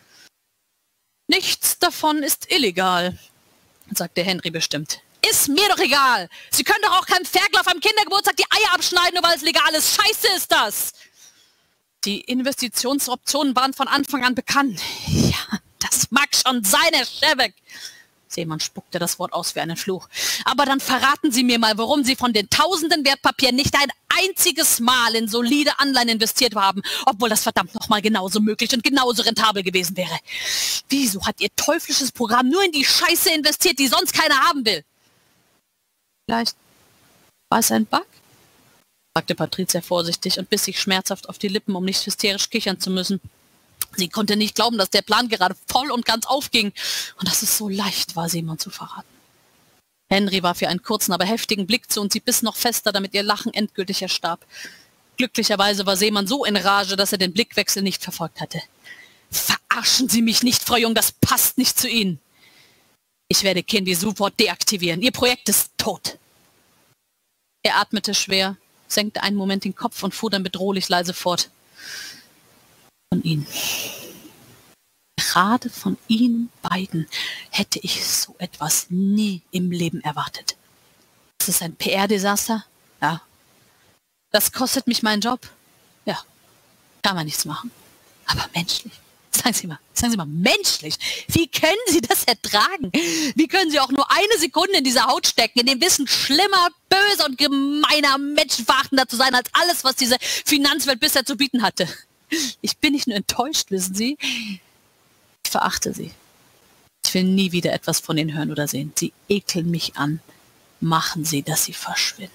Nichts davon ist illegal, sagte Henry bestimmt. Ist mir doch egal. Sie können doch auch keinem Ferkel auf einem Kindergeburtstag die Eier abschneiden, nur weil es legal ist. Scheiße ist das. Die Investitionsoptionen waren von Anfang an bekannt. Ja, das mag schon sein, Herr Schewek. Seemann spuckte das Wort aus wie einen Fluch. Aber dann verraten Sie mir mal, warum Sie von den tausenden Wertpapieren nicht ein einziges Mal in solide Anleihen investiert haben, obwohl das verdammt nochmal genauso möglich und genauso rentabel gewesen wäre. Wieso hat Ihr teuflisches Programm nur in die Scheiße investiert, die sonst keiner haben will? Vielleicht war es ein Bug? Sagte Patricia vorsichtig und biss sich schmerzhaft auf die Lippen, um nicht hysterisch kichern zu müssen. Sie konnte nicht glauben, dass der Plan gerade voll und ganz aufging und dass es so leicht war, Seemann zu verraten. Henry warf ihr einen kurzen, aber heftigen Blick zu und sie biss noch fester, damit ihr Lachen endgültig erstarb. Glücklicherweise war Seemann so in Rage, dass er den Blickwechsel nicht verfolgt hatte. Verarschen Sie mich nicht, Frau Jung, das passt nicht zu Ihnen. Ich werde Kinvi sofort deaktivieren. Ihr Projekt ist tot. Er atmete schwer, senkte einen Moment den Kopf und fuhr dann bedrohlich leise fort. Von Ihnen. Gerade von Ihnen beiden hätte ich so etwas nie im Leben erwartet. Das ist ein PR-Desaster? Ja. Das kostet mich meinen Job? Ja. Kann man nichts machen. Aber menschlich? Sagen Sie mal, menschlich? Wie können Sie das ertragen? Wie können Sie auch nur eine Sekunde in dieser Haut stecken, in dem Wissen, schlimmer, böser und gemeiner, menschenverachtender zu sein, als alles, was diese Finanzwelt bisher zu bieten hatte? Ich bin nicht nur enttäuscht, wissen Sie. Ich verachte Sie. Ich will nie wieder etwas von Ihnen hören oder sehen. Sie ekeln mich an. Machen Sie, dass Sie verschwinden.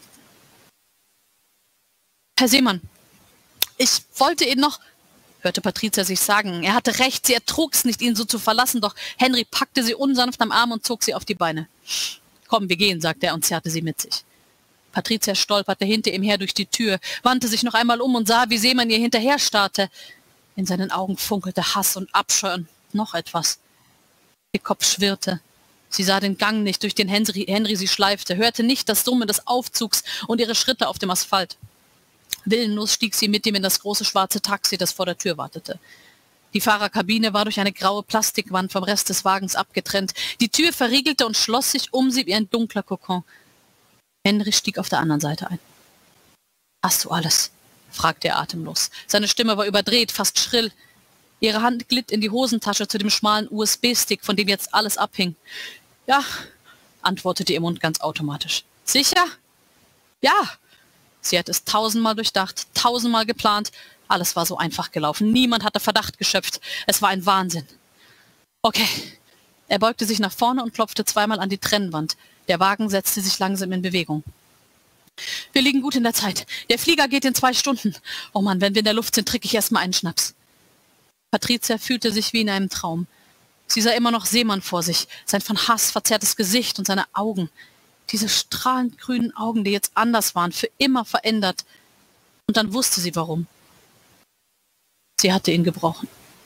Herr Seemann, ich wollte Ihnen noch, hörte Patricia sich sagen. Er hatte recht, sie ertrug es nicht, ihn so zu verlassen, doch Henry packte sie unsanft am Arm und zog sie auf die Beine. Komm, wir gehen, sagte er und zerrte sie mit sich. Patricia stolperte hinter ihm her durch die Tür, wandte sich noch einmal um und sah, wie Seemann ihr hinterher starrte. In seinen Augen funkelte Hass und Abscheu und noch etwas. Ihr Kopf schwirrte. Sie sah den Gang nicht, durch den Henry sie schleifte, hörte nicht das Summen des Aufzugs und ihre Schritte auf dem Asphalt. Willenlos stieg sie mit ihm in das große schwarze Taxi, das vor der Tür wartete. Die Fahrerkabine war durch eine graue Plastikwand vom Rest des Wagens abgetrennt. Die Tür verriegelte und schloss sich um sie wie ein dunkler Kokon. Henry stieg auf der anderen Seite ein. »Hast du alles?« fragte er atemlos. Seine Stimme war überdreht, fast schrill. Ihre Hand glitt in die Hosentasche zu dem schmalen USB-Stick, von dem jetzt alles abhing. »Ja«, antwortete ihr Mund ganz automatisch. »Sicher?« »Ja!« Sie hatte es 1000-mal durchdacht, 1000-mal geplant. Alles war so einfach gelaufen. Niemand hatte Verdacht geschöpft. Es war ein Wahnsinn. »Okay.« Er beugte sich nach vorne und klopfte zweimal an die Trennwand. Der Wagen setzte sich langsam in Bewegung. »Wir liegen gut in der Zeit. Der Flieger geht in 2 Stunden. Oh Mann, wenn wir in der Luft sind, trinke ich erstmal einen Schnaps.« Patricia fühlte sich wie in einem Traum. Sie sah immer noch Seemann vor sich, sein von Hass verzerrtes Gesicht und seine Augen. Diese strahlend grünen Augen, die jetzt anders waren, für immer verändert. Und dann wusste sie warum. Sie hatte ihn gebrochen.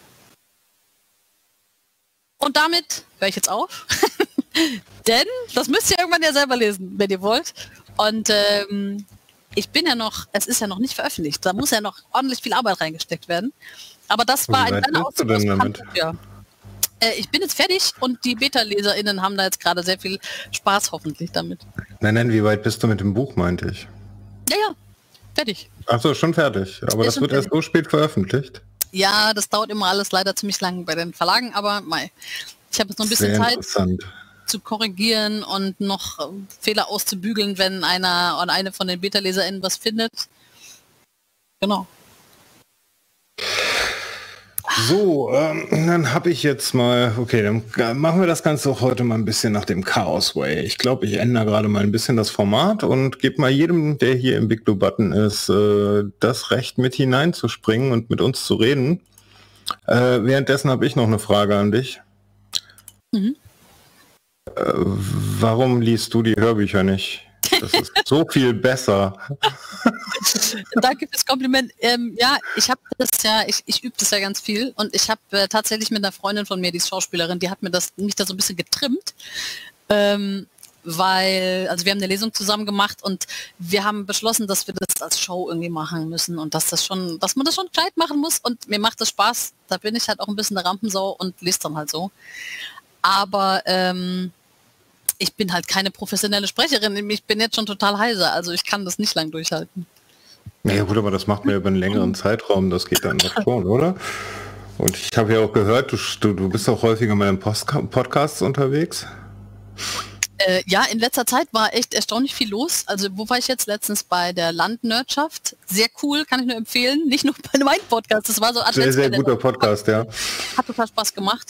Und damit höre ich jetzt auf. Denn das müsst ihr irgendwann ja selber lesen, wenn ihr wollt. Und ich bin ja noch, es ist ja noch nicht veröffentlicht. Da muss ja noch ordentlich viel Arbeit reingesteckt werden. Aber das war ein kleiner Auszug aus dem Handbuch, ja. Ich bin jetzt fertig und die Beta-LeserInnen haben da jetzt gerade sehr viel Spaß hoffentlich damit. Nein, wie weit bist du mit dem Buch, meinte ich? Ja, fertig. Ach so, schon fertig. Aber das wird erst so spät veröffentlicht? Ja, das dauert immer alles leider ziemlich lang bei den Verlagen, aber ich habe jetzt noch ein bisschen Zeit zu korrigieren und noch Fehler auszubügeln, wenn einer oder eine von den Beta-LeserInnen was findet. Genau. So, dann habe ich jetzt mal, okay, dann machen wir das Ganze auch heute mal ein bisschen nach dem Chaos Way. Ich glaube, ich ändere gerade mal ein bisschen das Format und gebe mal jedem, der hier im Big Blue Button ist, das Recht mit hineinzuspringen und mit uns zu reden. Währenddessen habe ich noch eine Frage an dich. Warum liest du die Hörbücher nicht? Das ist so viel besser. Danke fürs Kompliment. Ja, ich habe das ja, ich übe das ja ganz viel und ich habe tatsächlich mit einer Freundin von mir, die ist Schauspielerin, die hat mich da so ein bisschen getrimmt, weil, also wir haben eine Lesung zusammen gemacht und wir haben beschlossen, dass wir das als Show irgendwie machen müssen und dass man das schon gescheit machen muss und mir macht das Spaß. Da bin ich halt auch ein bisschen eine Rampensau und lese dann halt so. Aber ich bin halt keine professionelle Sprecherin. Ich bin jetzt schon total heiser, also ich kann das nicht lang durchhalten. Ja gut, aber das macht man über einen längeren Zeitraum, das geht dann doch schon, oder? Und ich habe ja auch gehört, du bist auch häufiger mal in Podcasts unterwegs. Ja, in letzter Zeit war echt erstaunlich viel los. Also wo war ich jetzt letztens? Bei der Landnördschaft. Sehr cool, kann ich nur empfehlen. Nicht nur bei meinem Podcast, das war so sehr guter Podcast, ja. Hat total Spaß gemacht.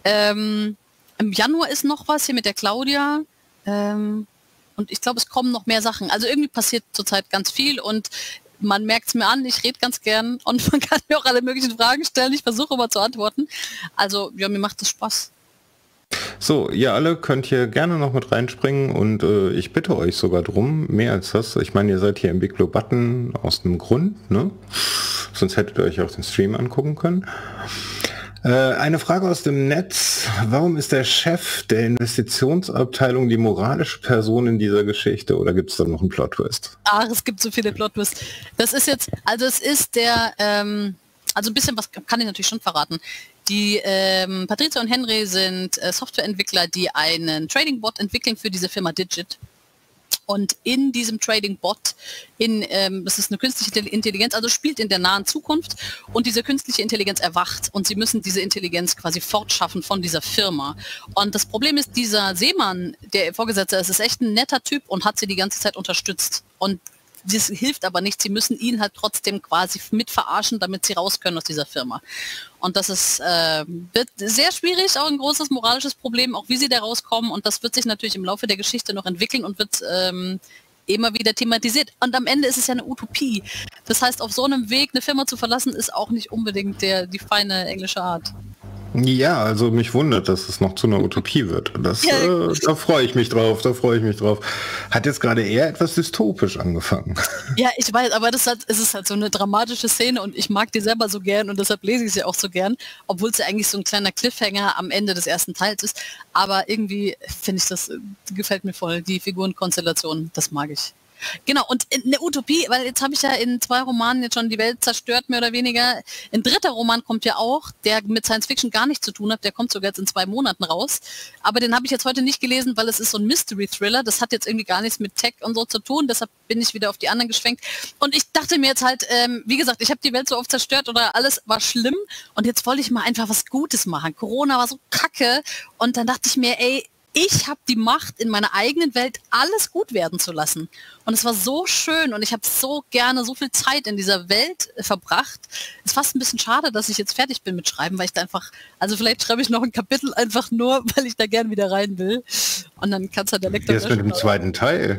Im Januar ist noch was hier mit der Claudia und ich glaube, es kommen noch mehr Sachen. Also irgendwie passiert zurzeit ganz viel und man merkt es mir an, ich rede ganz gern und man kann mir auch alle möglichen Fragen stellen. Ich versuche immer zu antworten. Also ja, mir macht das Spaß. So, ihr alle könnt hier gerne noch mit reinspringen und ich bitte euch sogar drum, mehr als das. Ich meine, ihr seid hier im Big Blue Button aus dem Grund, ne? Sonst hättet ihr euch auch den Stream angucken können. Eine Frage aus dem Netz. Warum ist der Chef der Investitionsabteilung die moralische Person in dieser Geschichte oder gibt es da noch einen Plot-Twist? Ach, es gibt so viele Plot-Twists. Das ist jetzt, also es ist der, also ein bisschen was kann ich natürlich schon verraten. Die Patricia und Henry sind Softwareentwickler, die einen Trading-Bot entwickeln für diese Firma Digit. Und in diesem Trading-Bot, das ist eine künstliche Intelligenz, also spielt in der nahen Zukunft und diese künstliche Intelligenz erwacht und sie müssen diese Intelligenz quasi fortschaffen von dieser Firma. Und das Problem ist, dieser Seemann, der Vorgesetzte ist echt ein netter Typ und hat sie die ganze Zeit unterstützt. Und das hilft aber nicht, sie müssen ihn halt trotzdem quasi mit verarschen, damit sie raus können aus dieser Firma. Und das ist, wird sehr schwierig, auch ein großes moralisches Problem, auch wie sie da rauskommen. Und das wird sich natürlich im Laufe der Geschichte noch entwickeln und wird immer wieder thematisiert. Und am Ende ist es ja eine Utopie. Das heißt, auf so einem Weg eine Firma zu verlassen, ist auch nicht unbedingt die feine englische Art. Ja, also mich wundert, dass es noch zu einer Utopie wird. Das, da freue ich mich drauf, Hat jetzt gerade eher etwas dystopisch angefangen. Ja, ich weiß, aber es ist halt so eine dramatische Szene und ich mag die selber so gern und deshalb lese ich sie auch so gern, obwohl es ja eigentlich so ein kleiner Cliffhanger am Ende des ersten Teils ist. Aber irgendwie finde ich, das gefällt mir voll, die Figurenkonstellation, das mag ich. Genau, und eine Utopie, weil jetzt habe ich ja in 2 Romanen jetzt schon die Welt zerstört, mehr oder weniger. Ein 3. Roman kommt ja auch, der mit Science Fiction gar nichts zu tun hat, der kommt sogar jetzt in 2 Monaten raus. Aber den habe ich jetzt heute nicht gelesen, weil es ist so ein Mystery-Thriller, das hat jetzt irgendwie gar nichts mit Tech und so zu tun, deshalb bin ich wieder auf die anderen geschwenkt. Und ich dachte mir jetzt halt, wie gesagt, ich habe die Welt so oft zerstört oder alles war schlimm und jetzt wollte ich mal einfach was Gutes machen. Corona war so kacke und dann dachte ich mir, ey, ich habe die Macht, in meiner eigenen Welt alles gut werden zu lassen. Und es war so schön und ich habe so gerne so viel Zeit in dieser Welt verbracht. Es ist fast ein bisschen schade, dass ich jetzt fertig bin mit Schreiben, weil ich da einfach, also vielleicht schreibe ich noch ein Kapitel einfach nur, weil ich da gern wieder rein will. Und dann kann es halt der Lektor... Jetzt mit dem 2. Teil.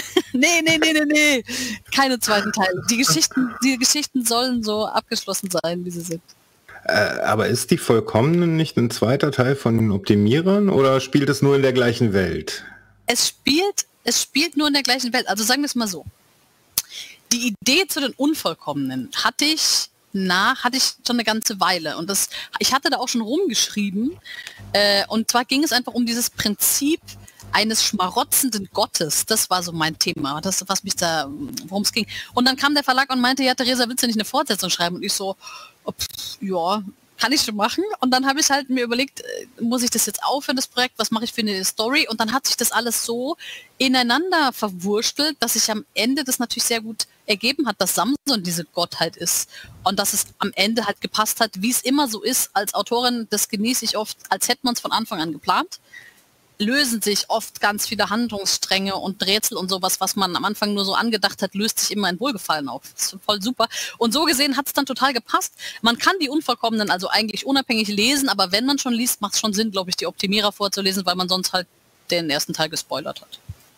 Nee. Keine 2. Teile. Die Geschichten sollen so abgeschlossen sein, wie sie sind. Aber ist die Vollkommenen nicht ein 2. Teil von den Optimierern oder spielt es nur in der gleichen Welt? Es spielt nur in der gleichen Welt. Also sagen wir es mal so. Die Idee zu den Unvollkommenen hatte ich schon eine ganze Weile. Und ich hatte da auch schon rumgeschrieben. Und zwar ging es einfach um dieses Prinzip eines schmarotzenden Gottes. Das war so mein Thema, worum es ging. Und dann kam der Verlag und meinte, ja, Theresa, willst du nicht eine Fortsetzung schreiben? Und ich so, ja, kann ich schon machen. Und dann habe ich halt mir überlegt, muss ich das jetzt aufhören, das Projekt? Was mache ich für eine Story? Und dann hat sich das alles so ineinander verwurstelt, dass sich am Ende das natürlich sehr gut ergeben hat, dass Samson diese Gottheit ist. Und dass es am Ende halt gepasst hat, wie es immer so ist. Als Autorin, das genieße ich oft, als hätte man es von Anfang an geplant. Lösen sich oft ganz viele Handlungsstränge und Rätsel und sowas, was man am Anfang nur so angedacht hat, löst sich immer in Wohlgefallen auf. Das ist voll super. Und so gesehen hat es dann total gepasst. Man kann die Unvollkommenen also eigentlich unabhängig lesen, aber wenn man schon liest, macht es schon Sinn, glaube ich, die Optimierer vorzulesen, weil man sonst halt den ersten Teil gespoilert hat.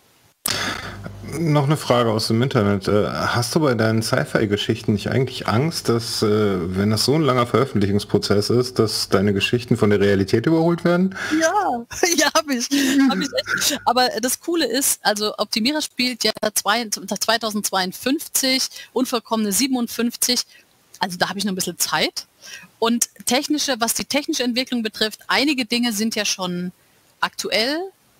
Noch eine Frage aus dem Internet. Hast du bei deinen Sci-Fi-Geschichten nicht eigentlich Angst, dass, wenn das so ein langer Veröffentlichungsprozess ist, dass deine Geschichten von der Realität überholt werden? Ja, habe ich echt. Aber das Coole ist, also Optimierer spielt ja 2052, Unvollkommene 57, also da habe ich noch ein bisschen Zeit. Und was die technische Entwicklung betrifft, einige Dinge sind ja schon aktuell,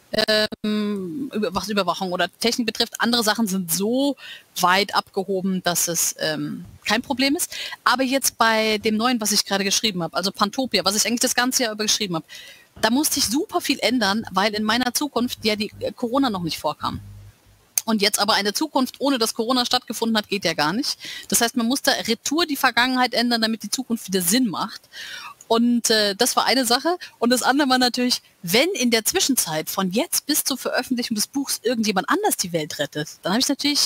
was Überwachung oder Technik betrifft. Andere Sachen sind so weit abgehoben, dass es kein Problem ist. Aber jetzt bei dem neuen, was ich gerade geschrieben habe, also Pantopia, was ich eigentlich das ganze Jahr über geschrieben habe, da musste ich super viel ändern, weil in meiner Zukunft ja die Corona noch nicht vorkam. Und jetzt aber eine Zukunft, ohne dass Corona stattgefunden hat, geht ja gar nicht. Das heißt, man muss da retour die Vergangenheit ändern, damit die Zukunft wieder Sinn macht. Und das war eine Sache. Und das andere war natürlich, wenn in der Zwischenzeit von jetzt bis zur Veröffentlichung des Buchs irgendjemand anders die Welt rettet, dann habe ich natürlich,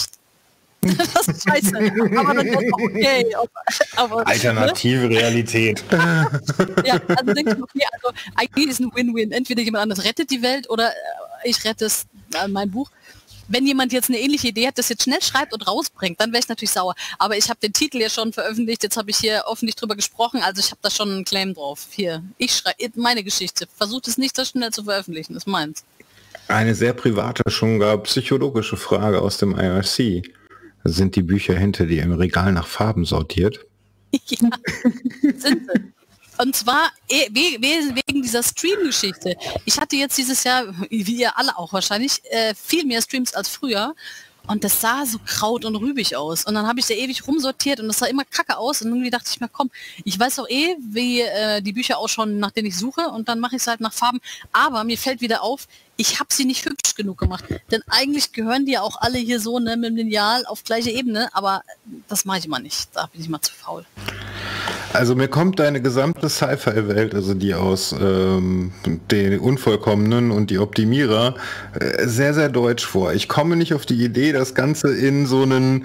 das ist scheiße, aber dann ist auch okay. Aber, alternative Realität. Ja, also denke ich, okay, also eigentlich ist ein Win-Win. Entweder jemand anders rettet die Welt oder ich rette mein Buch. Wenn jemand jetzt eine ähnliche Idee hat, das jetzt schnell schreibt und rausbringt, dann wäre ich natürlich sauer. Aber ich habe den Titel ja schon veröffentlicht, jetzt habe ich hier öffentlich drüber gesprochen, also ich habe da schon einen Claim drauf. Hier, ich schreibe meine Geschichte. Versucht es nicht so schnell zu veröffentlichen, das ist meins. Eine sehr private, schon gar psychologische Frage aus dem IRC. Sind die Bücher hinter dir im Regal nach Farben sortiert? Ja, sind sie. Und zwar wegen dieser Stream-Geschichte. Ich hatte jetzt dieses Jahr, wie ihr alle auch wahrscheinlich, viel mehr Streams als früher. Und das sah so kraut und rübig aus. Und dann habe ich da ewig rumsortiert und das sah immer kacke aus. Und irgendwie dachte ich mir, komm, ich weiß auch wie die Bücher ausschauen, nach denen ich suche. Und dann mache ich es halt nach Farben. Aber mir fällt wieder auf, ich habe sie nicht hübsch genug gemacht. Denn eigentlich gehören die ja auch alle hier so, ne, mit dem Lineal auf gleiche Ebene. Aber das mache ich immer nicht. Da bin ich mal zu faul. Also mir kommt deine gesamte Sci-Fi-Welt, also die aus den Unvollkommenen und die Optimierer, sehr, sehr deutsch vor. Ich komme nicht auf die Idee, das Ganze in so einen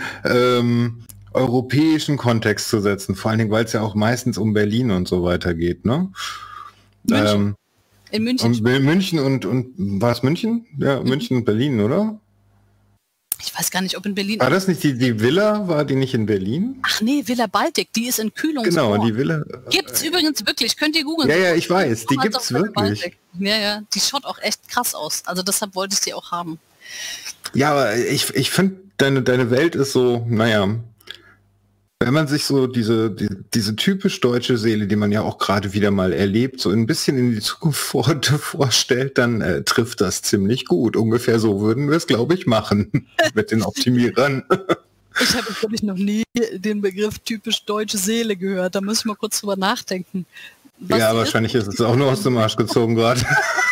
europäischen Kontext zu setzen. Vor allen Dingen, weil es ja auch meistens um Berlin und so weiter geht, ne? München. In München. Und München und war es München? Ja, München und Berlin, oder? Ich weiß gar nicht, ob in Berlin... War das nicht die Villa? War die nicht in Berlin? Ach nee, Villa Baltic, die ist in Kühlungsborn. Genau, die Villa... Gibt's übrigens wirklich, könnt ihr googeln. Ja, ich weiß, die gibt's wirklich. Ja, die schaut auch echt krass aus. Also deshalb wollte ich die auch haben. Ja, aber ich finde, deine Welt ist so, naja... wenn man sich so diese typisch deutsche Seele, die man ja auch gerade wieder mal erlebt, so ein bisschen in die Zukunft vorstellt, dann trifft das ziemlich gut. Ungefähr so würden wir es, glaube ich, machen mit den Optimierern. Ich habe, glaube ich, noch nie den Begriff typisch deutsche Seele gehört. Da muss ich mal kurz drüber nachdenken. Ja, wahrscheinlich ist es auch nur aus dem Arsch gezogen gerade.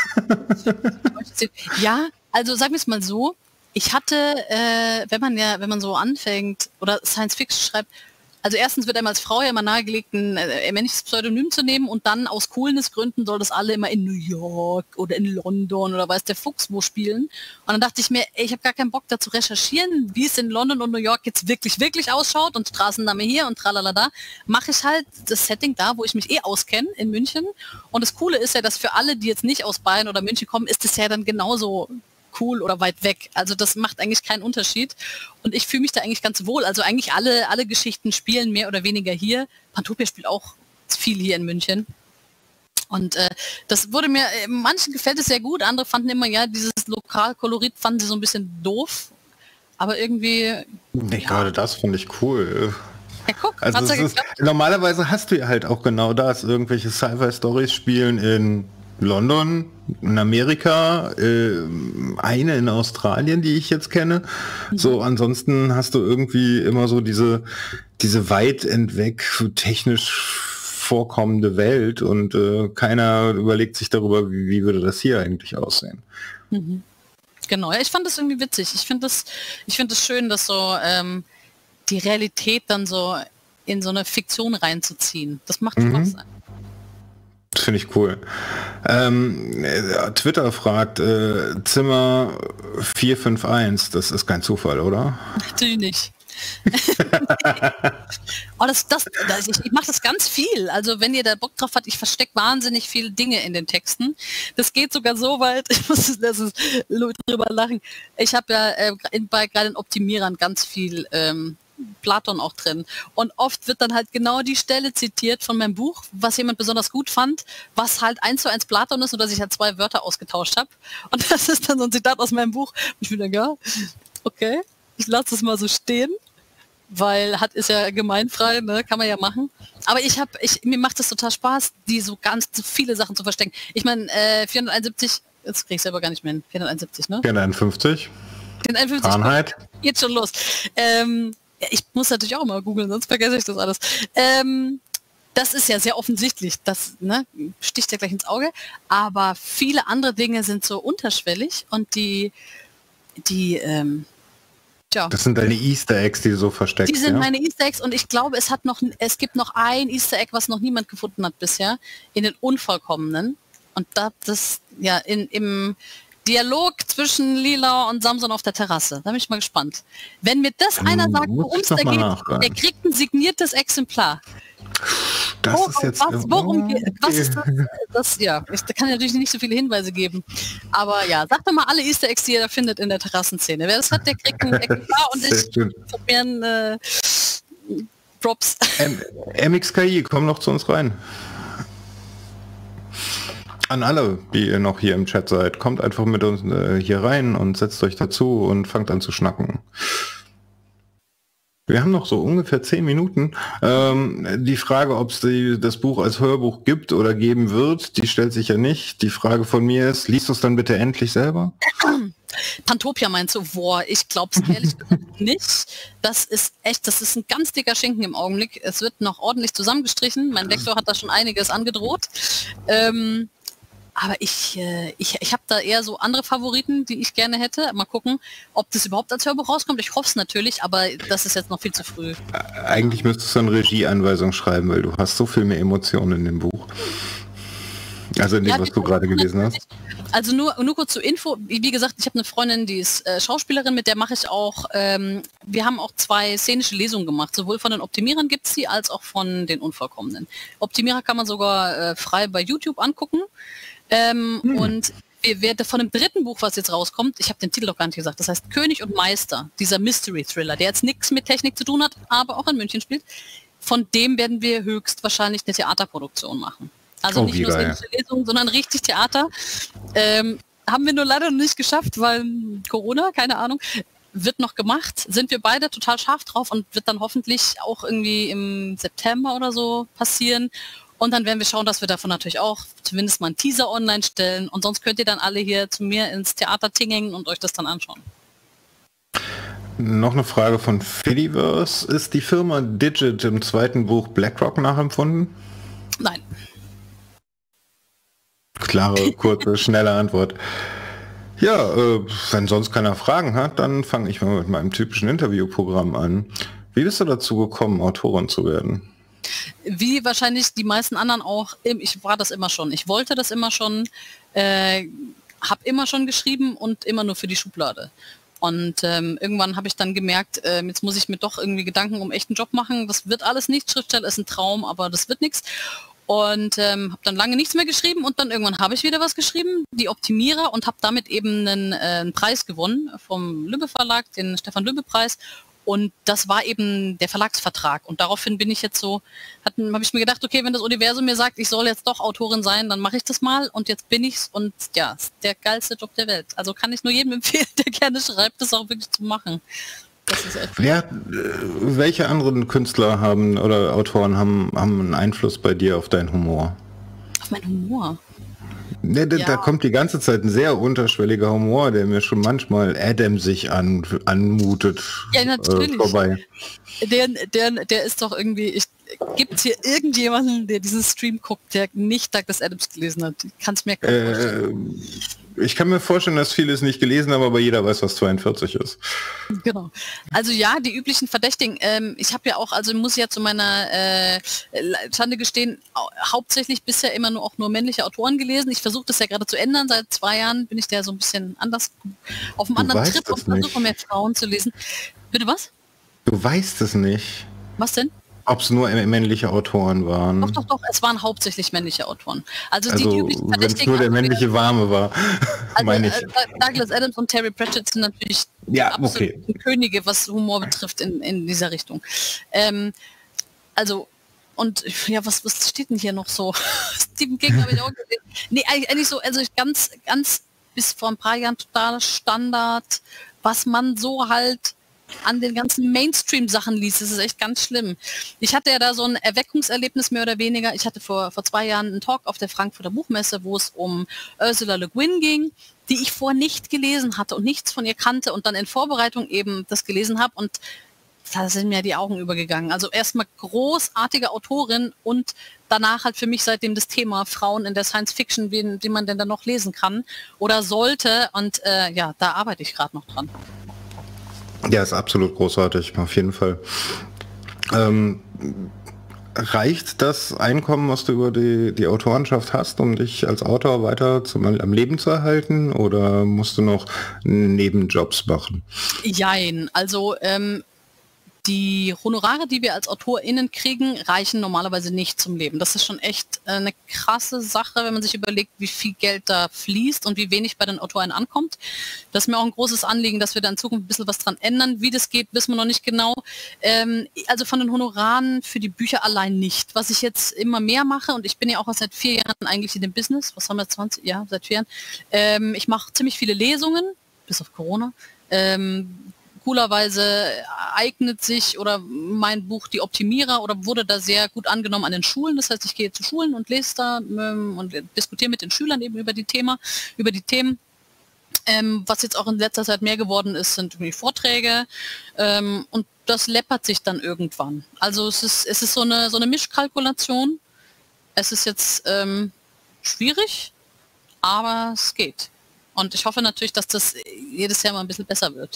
Ja, also sagen wir es mal so, ich hatte, wenn man so anfängt oder Science Fiction schreibt, also erstens wird einem als Frau ja immer nahegelegt, ein männliches Pseudonym zu nehmen und dann aus Coolness-Gründen soll das alle immer in New York oder in London oder weiß der Fuchs wo spielen. Und dann dachte ich mir, ey, ich habe gar keinen Bock da zu recherchieren, wie es in London und New York jetzt wirklich ausschaut und Straßenname hier und tralalada. Mache ich halt das Setting da, wo ich mich auskenne, in München. Und das Coole ist ja, dass für alle, die jetzt nicht aus Bayern oder München kommen, ist es ja dann genauso cool oder weit weg. Also das macht eigentlich keinen Unterschied. Und ich fühle mich da eigentlich ganz wohl. Also eigentlich alle Geschichten spielen mehr oder weniger hier. Pantopia spielt auch viel hier in München. Und das wurde mir, manchen gefällt es sehr gut, andere fanden immer, ja, dieses Lokalkolorit fanden sie so ein bisschen doof. Aber irgendwie... Gerade das finde ich cool. Ja, guck, also normalerweise hast du ja halt auch genau das, irgendwelche Sci-Fi-Stories spielen in London, in Amerika, eine in Australien, die ich jetzt kenne. So, ansonsten hast du irgendwie immer so diese weit entweg technisch vorkommende Welt und keiner überlegt sich darüber, wie würde das hier eigentlich aussehen. Mhm. Genau, ja, ich fand das irgendwie witzig. Ich finde das schön, dass so die Realität dann so in so eine Fiktion reinzuziehen. Das macht Spaß. Das finde ich cool. Twitter fragt, Zimmer 451, das ist kein Zufall, oder? Natürlich nicht. Oh, ich mache das ganz viel. Also wenn ihr da Bock drauf habt, ich verstecke wahnsinnig viele Dinge in den Texten. Das geht sogar so weit, ich muss drüber lachen. Ich habe ja gerade in Optimierern ganz viel Platon auch drin. Und oft wird dann halt genau die Stelle zitiert von meinem Buch, was jemand besonders gut fand, was halt 1:1 Platon ist, und dass ich halt 2 Wörter ausgetauscht habe. Und das ist dann so ein Zitat aus meinem Buch. Und ich bin dann, ja, okay, ich lasse es mal so stehen, weil ist ja gemeinfrei, ne, kann man ja machen. Aber mir macht es total Spaß, die so ganz viele Sachen zu verstecken. Ich meine, 471, jetzt krieg ich selber gar nicht mehr hin. 471, ne? 451. 451. Fahrenheit. Geht schon los. Ich muss natürlich auch mal googeln, sonst vergesse ich das alles. Das ist ja sehr offensichtlich, das sticht ja gleich ins Auge, aber viele andere Dinge sind so unterschwellig und die das sind deine Easter Eggs, die du so versteckst. Die sind meine Easter Eggs, und ich glaube, es gibt noch ein Easter Egg, was noch niemand gefunden hat bisher, in den Unvollkommenen. Und im Dialog zwischen Lila und Samson auf der Terrasse. Da bin ich mal gespannt. Wenn mir das einer sagt, worum es da geht, der kriegt ein signiertes Exemplar. Das ist jetzt... Was ist das? Ja, ich kann natürlich nicht so viele Hinweise geben. Aber ja, sagt doch mal alle Easter Eggs, die ihr da findet in der Terrassenszene. Wer das hat, der kriegt ein Exemplar, und ich probieren Props. MXKI, komm noch zu uns rein. An alle, die ihr noch hier im Chat seid, kommt einfach mit uns hier rein und setzt euch dazu und fangt an zu schnacken. Wir haben noch so ungefähr 10 Minuten. Die Frage, ob es das Buch als Hörbuch gibt oder geben wird, die stellt sich ja nicht. Die Frage von mir ist, liest du es dann bitte endlich selber? Pantopia meinst du? Boah, ich glaube es ehrlich gesagt nicht. Das ist ein ganz dicker Schinken im Augenblick. Es wird noch ordentlich zusammengestrichen. Mein Lektor hat da schon einiges angedroht. Aber ich habe da eher so andere Favoriten, die ich gerne hätte. Mal gucken, ob das überhaupt als Hörbuch rauskommt. Ich hoffe es natürlich, aber das ist jetzt noch viel zu früh. Eigentlich müsstest du eine Regieanweisung schreiben, weil du hast so viel mehr Emotionen in dem Buch. Also in dem, was du gerade gelesen hast. Also nur kurz zur Info. Wie gesagt, ich habe eine Freundin, die ist Schauspielerin, mit der mache ich auch, wir haben auch 2 szenische Lesungen gemacht. Sowohl von den Optimierern gibt es die, als auch von den Unvollkommenen. Optimierer kann man sogar frei bei YouTube angucken. Und von dem 3. Buch, was jetzt rauskommt, ich habe den Titel doch gar nicht gesagt, das heißt König und Meister, dieser Mystery-Thriller, der jetzt nichts mit Technik zu tun hat, aber auch in München spielt, von dem werden wir höchstwahrscheinlich eine Theaterproduktion machen. Also nicht nur eine Lesung, sondern richtig Theater. Haben wir nur leider noch nicht geschafft, weil Corona, keine Ahnung. wird noch gemacht, sind wir beide total scharf drauf und wird dann hoffentlich auch irgendwie im September oder so passieren. Und dann werden wir schauen, dass wir davon natürlich auch zumindest mal einen Teaser online stellen. Und sonst könnt ihr dann alle hier zu mir ins Theater tingeln und euch das dann anschauen. Noch eine Frage von Fediverse. Ist die Firma Digit im zweiten Buch BlackRock nachempfunden? Nein. Klare, kurze, schnelle Antwort. Ja, wenn sonst keiner Fragen hat, dann fange ich mal mit meinem typischen Interviewprogramm an. Wie bist du dazu gekommen, Autorin zu werden? Wie wahrscheinlich die meisten anderen auch, ich war das immer schon. Ich wollte das immer schon, habe immer schon geschrieben und immer nur für die Schublade. Und irgendwann habe ich dann gemerkt, jetzt muss ich mir doch irgendwie Gedanken um echten Job machen. Das wird alles nicht. Schriftsteller ist ein Traum, aber das wird nichts. Und habe dann lange nichts mehr geschrieben und dann irgendwann habe ich wieder was geschrieben, die Optimierer, und habe damit eben einen Preis gewonnen vom Lübbe Verlag, den Stefan Lübbe Preis. Und das war eben der Verlagsvertrag. Und daraufhin bin ich jetzt so, habe ich mir gedacht, okay, wenn das Universum mir sagt, ich soll jetzt doch Autorin sein, dann mache ich das mal. Und jetzt bin ich's. Und ja, ist der geilste Job der Welt. Also kann ich nur jedem empfehlen, der gerne schreibt, das auch wirklich zu machen. Das ist echt welche anderen Künstler haben oder Autoren haben einen Einfluss bei dir auf deinen Humor? Auf meinen Humor? Ne, da kommt die ganze Zeit ein sehr unterschwelliger Humor, der mir schon manchmal sich anmutet. Ja, natürlich. Vorbei. Der ist doch irgendwie, gibt es hier irgendjemanden, der diesen Stream guckt, der nicht Douglas Adams gelesen hat? Kann's mir kaum vorstellen. Ich kann mir vorstellen, dass viele es nicht gelesen haben, aber jeder weiß, was 42 ist. Genau. Also ja, die üblichen Verdächtigen. Ich habe ja auch, also muss ja zu meiner Schande gestehen, hauptsächlich bisher immer nur männliche Autoren gelesen. Ich versuche das ja gerade zu ändern. Seit 2 Jahren bin ich da so ein bisschen anders auf einem anderen Trip und versuche mehr Frauen zu lesen. Bitte was? Du weißt es nicht. Was denn? Ob es nur männliche Autoren waren. Doch, es waren hauptsächlich männliche Autoren. Also die üblichen Verdächtigen. Wenn es nur der männliche Warme war, also, meine ich. Douglas Adams und Terry Pratchett sind natürlich absolute Könige, was Humor betrifft in dieser Richtung. Und ja, was steht denn hier noch so? Stephen King habe ich auch gesehen. Nee, eigentlich so, also ganz bis vor ein paar Jahren total Standard, was man so halt an den ganzen Mainstream-Sachen liest. Das ist echt ganz schlimm. Ich hatte ja da so ein Erweckungserlebnis mehr oder weniger. Ich hatte vor 2 Jahren einen Talk auf der Frankfurter Buchmesse, wo es um Ursula Le Guin ging, die ich vorher nicht gelesen hatte und nichts von ihr kannte und dann in Vorbereitung eben das gelesen habe, und da sind mir die Augen übergegangen. Also erstmal großartige Autorin und danach halt für mich seitdem das Thema Frauen in der Science-Fiction, die man denn da noch lesen kann oder sollte, und ja, da arbeite ich gerade noch dran. Ja, ist absolut großartig, auf jeden Fall. Reicht das Einkommen, was du über die Autorenschaft hast, um dich als Autor weiter am Leben zu erhalten, oder musst du noch Nebenjobs machen? Jein, also die Honorare, die wir als AutorInnen kriegen, reichen normalerweise nicht zum Leben. Das ist schon echt eine krasse Sache, wenn man sich überlegt, wie viel Geld da fließt und wie wenig bei den AutorInnen ankommt. Das ist mir auch ein großes Anliegen, dass wir da in Zukunft ein bisschen was dran ändern. Wie das geht, wissen wir noch nicht genau. Also von den Honoraren für die Bücher allein nicht. Was ich jetzt immer mehr mache, und ich bin ja auch seit 4 Jahren eigentlich in dem Business, was haben wir, 20? Ja, seit 4 Jahren. Ich mache ziemlich viele Lesungen, bis auf Corona. Coolerweise eignet sich oder mein Buch Die Optimierer oder wurde da sehr gut angenommen an den Schulen. Das heißt, ich gehe zu Schulen und lese da und diskutiere mit den Schülern eben über die Themen. Was jetzt auch in letzter Zeit mehr geworden ist, sind die Vorträge, und das läppert sich dann irgendwann. Also es ist so eine Mischkalkulation. Es ist jetzt schwierig, aber es geht. Und ich hoffe natürlich, dass das jedes Jahr mal ein bisschen besser wird.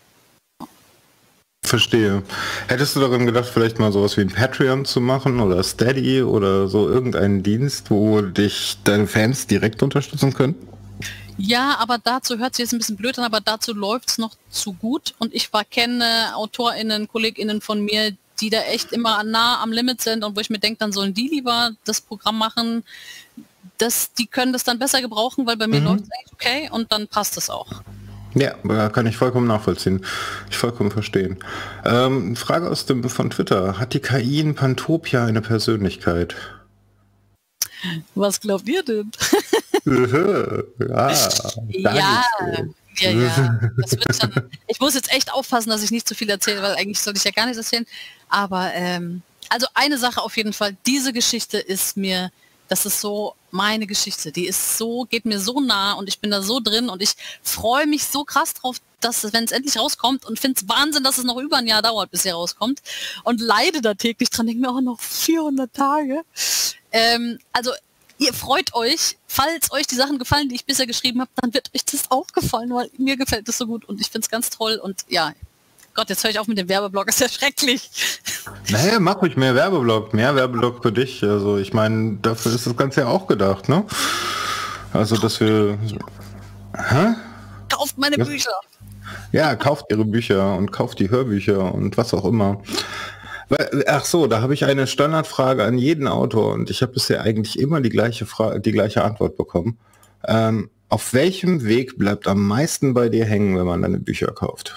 Verstehe. Hättest du daran gedacht, vielleicht mal sowas wie ein Patreon zu machen oder Steady oder so irgendeinen Dienst, wo dich deine Fans direkt unterstützen können? Ja, aber dazu hört sich jetzt ein bisschen blöd an, aber dazu läuft es noch zu gut. Und ich kenne AutorInnen, KollegInnen von mir, die da echt immer nah am Limit sind und wo ich mir denke, dann sollen die lieber das Programm machen. Die können das dann besser gebrauchen, weil bei mir läuft es eigentlich okay und dann passt es auch. Ja, kann ich vollkommen nachvollziehen. Ich vollkommen verstehen. Frage von Twitter. Hat die KI in Pantopia eine Persönlichkeit? Was glaubt ihr denn? Ja. Das wird dann, ich muss jetzt echt aufpassen, dass ich nicht zu viel erzähle, weil eigentlich sollte ich ja gar nichts erzählen. Aber also eine Sache auf jeden Fall, diese Geschichte ist mir, das ist so meine Geschichte. Die ist so, geht mir so nah und ich bin da so drin und ich freue mich so krass drauf, dass wenn es endlich rauskommt und finde es Wahnsinn, dass es noch über ein Jahr dauert, bis er rauskommt und leide da täglich dran, denke mir auch noch 400 Tage. Also ihr freut euch, falls euch die Sachen gefallen, die ich bisher geschrieben habe, dann wird euch das auch gefallen, weil mir gefällt das so gut und ich finde es ganz toll und ja, Gott, jetzt höre ich auf mit dem Werbeblock, ist ja schrecklich. Naja, mach ruhig mehr Werbeblock für dich. Also ich meine, dafür ist das Ganze ja auch gedacht, ne? Also dass wir... Hä? Kauft meine Bücher. Ja, kauft ihre Bücher und kauft die Hörbücher und was auch immer. Ach so, da habe ich eine Standardfrage an jeden Autor und ich habe bisher eigentlich immer die gleiche Antwort bekommen. Auf welchem Weg bleibt am meisten bei dir hängen, wenn man deine Bücher kauft?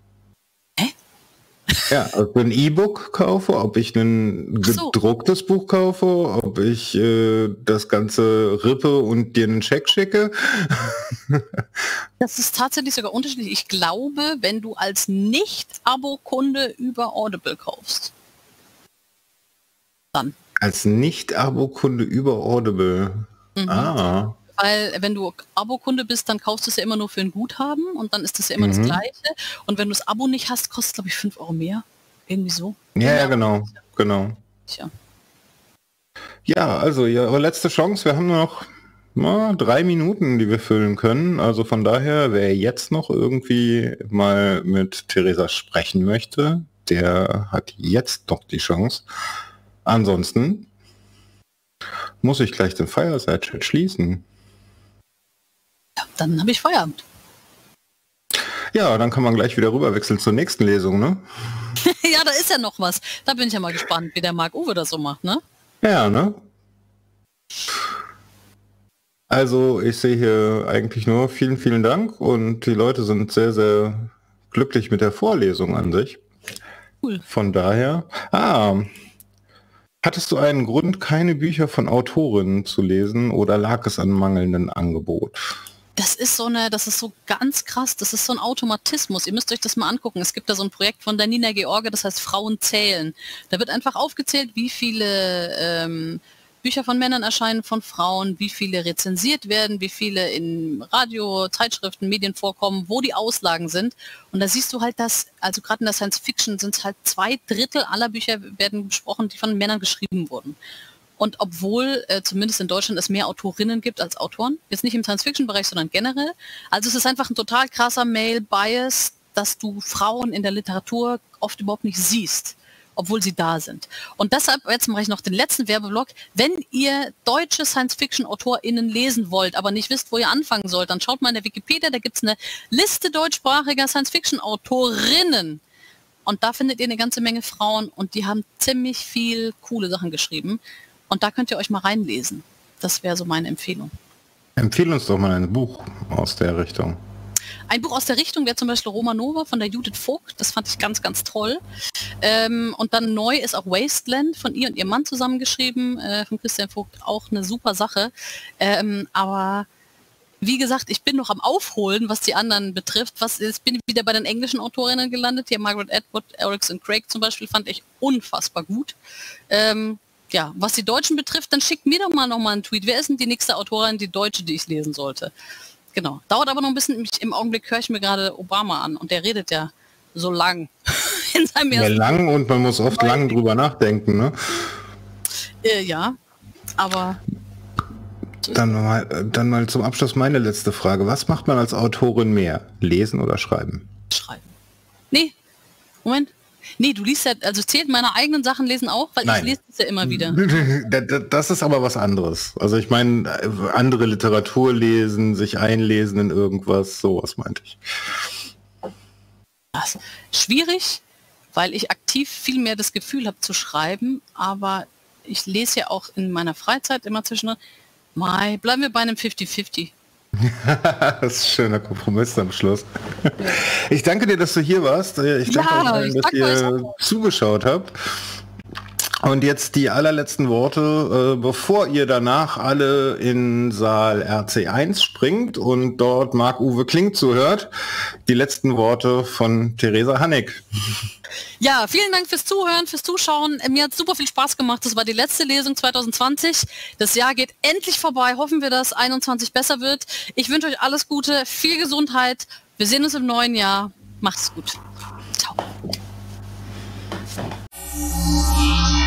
Ja, ob ich ein E-Book kaufe, ob ich ein gedrucktes Buch kaufe, ob ich das Ganze rippe und dir einen Scheck schicke. Das ist tatsächlich sogar unterschiedlich. Ich glaube, wenn du als Nicht-Abo-Kunde über Audible kaufst, dann. Als Nicht-Abo-Kunde über Audible? Ah. Weil wenn du Abo-Kunde bist, dann kaufst du es ja immer nur für ein Guthaben und dann ist das ja immer das Gleiche. Und wenn du das Abo nicht hast, kostet es, glaube ich, 5 Euro mehr. Irgendwie so. Ja, genau. Tja. Ja, also eure letzte Chance. Wir haben noch 3 Minuten, die wir füllen können. Also von daher, wer jetzt noch irgendwie mal mit Theresa sprechen möchte, der hat jetzt noch die Chance. Ansonsten muss ich gleich den Fireside-Chat schließen. Ja, dann habe ich Feierabend. Ja, dann kann man gleich wieder rüberwechseln zur nächsten Lesung, ne? Ja, da ist ja noch was. Da bin ich ja mal gespannt, wie der Marc-Uwe das so macht, ne? Ja, ne? Also ich sehe hier eigentlich nur vielen, vielen Dank und die Leute sind sehr, sehr glücklich mit der Vorlesung an sich. Cool. Von daher... hattest du einen Grund, keine Bücher von Autorinnen zu lesen oder lag es an mangelndem Angebot? Das ist so ganz krass, das ist so ein Automatismus. Ihr müsst euch das mal angucken. Es gibt da so ein Projekt von der Nina George, das heißt Frauen zählen. Da wird einfach aufgezählt, wie viele Bücher von Männern erscheinen, von Frauen, wie viele rezensiert werden, wie viele in Radio, Zeitschriften, Medien vorkommen, wo die Auslagen sind. Und da siehst du halt, dass, also gerade in der Science Fiction sind es halt 2/3 aller Bücher werden besprochen, die von Männern geschrieben wurden. Und obwohl zumindest in Deutschland es mehr Autorinnen gibt als Autoren, jetzt nicht im Science-Fiction-Bereich, sondern generell. Also es ist einfach ein total krasser Male-Bias, dass du Frauen in der Literatur oft überhaupt nicht siehst, obwohl sie da sind. Und deshalb, jetzt mache ich noch den letzten Werbeblock, wenn ihr deutsche Science-Fiction-AutorInnen lesen wollt, aber nicht wisst, wo ihr anfangen sollt, dann schaut mal in der Wikipedia, da gibt es eine Liste deutschsprachiger Science-Fiction-Autorinnen. Und da findet ihr eine ganze Menge Frauen und die haben ziemlich viel coole Sachen geschrieben. Und da könnt ihr euch mal reinlesen. Das wäre so meine Empfehlung. Empfehle uns doch mal ein Buch aus der Richtung. Ein Buch aus der Richtung wäre zum Beispiel Romanova von der Judith Vogt. Das fand ich ganz, ganz toll. Und dann neu ist auch Wasteland von ihr und ihrem Mann zusammengeschrieben, von Christian Vogt. Auch eine super Sache. Aber wie gesagt, ich bin noch am Aufholen, was die anderen betrifft. Jetzt bin ich wieder bei den englischen Autorinnen gelandet. Hier Margaret Atwood, Erickson Craig zum Beispiel, fand ich unfassbar gut. Ja, was die Deutschen betrifft, dann schickt mir doch mal nochmal einen Tweet. Wer ist denn die nächste Autorin, die Deutsche, die ich lesen sollte? Genau. Dauert aber noch ein bisschen. Im Augenblick höre ich mir gerade Obama an und der redet ja so lang. In seinem ja, lang und man muss oft lang drüber nachdenken, ne? Ja, aber... Dann mal zum Abschluss meine letzte Frage. Was macht man als Autorin mehr? Lesen oder schreiben? Schreiben. Nee, Moment. Nee, du liest ja, also zählt meine eigenen Sachen lesen auch, weil Nein. Ich lese es ja immer wieder. Das ist aber was anderes. Also ich meine, andere Literatur lesen, sich einlesen in irgendwas, sowas meinte ich. Das ist schwierig, weil ich aktiv viel mehr das Gefühl habe zu schreiben, aber ich lese ja auch in meiner Freizeit immer zwischendrin. Bleiben wir bei einem 50-50. Das ist ein schöner Kompromiss am Schluss. Ich danke dir, dass du hier warst. Ich danke euch allen, dass ihr zugeschaut habt. Und jetzt die allerletzten Worte, bevor ihr danach alle in Saal RC1 springt und dort Marc-Uwe Kling zuhört. Die letzten Worte von Theresa Hannig. Ja, vielen Dank fürs Zuhören, fürs Zuschauen. Mir hat super viel Spaß gemacht. Das war die letzte Lesung 2020. Das Jahr geht endlich vorbei. Hoffen wir, dass 21 besser wird. Ich wünsche euch alles Gute, viel Gesundheit. Wir sehen uns im neuen Jahr. Macht's gut. Ciao.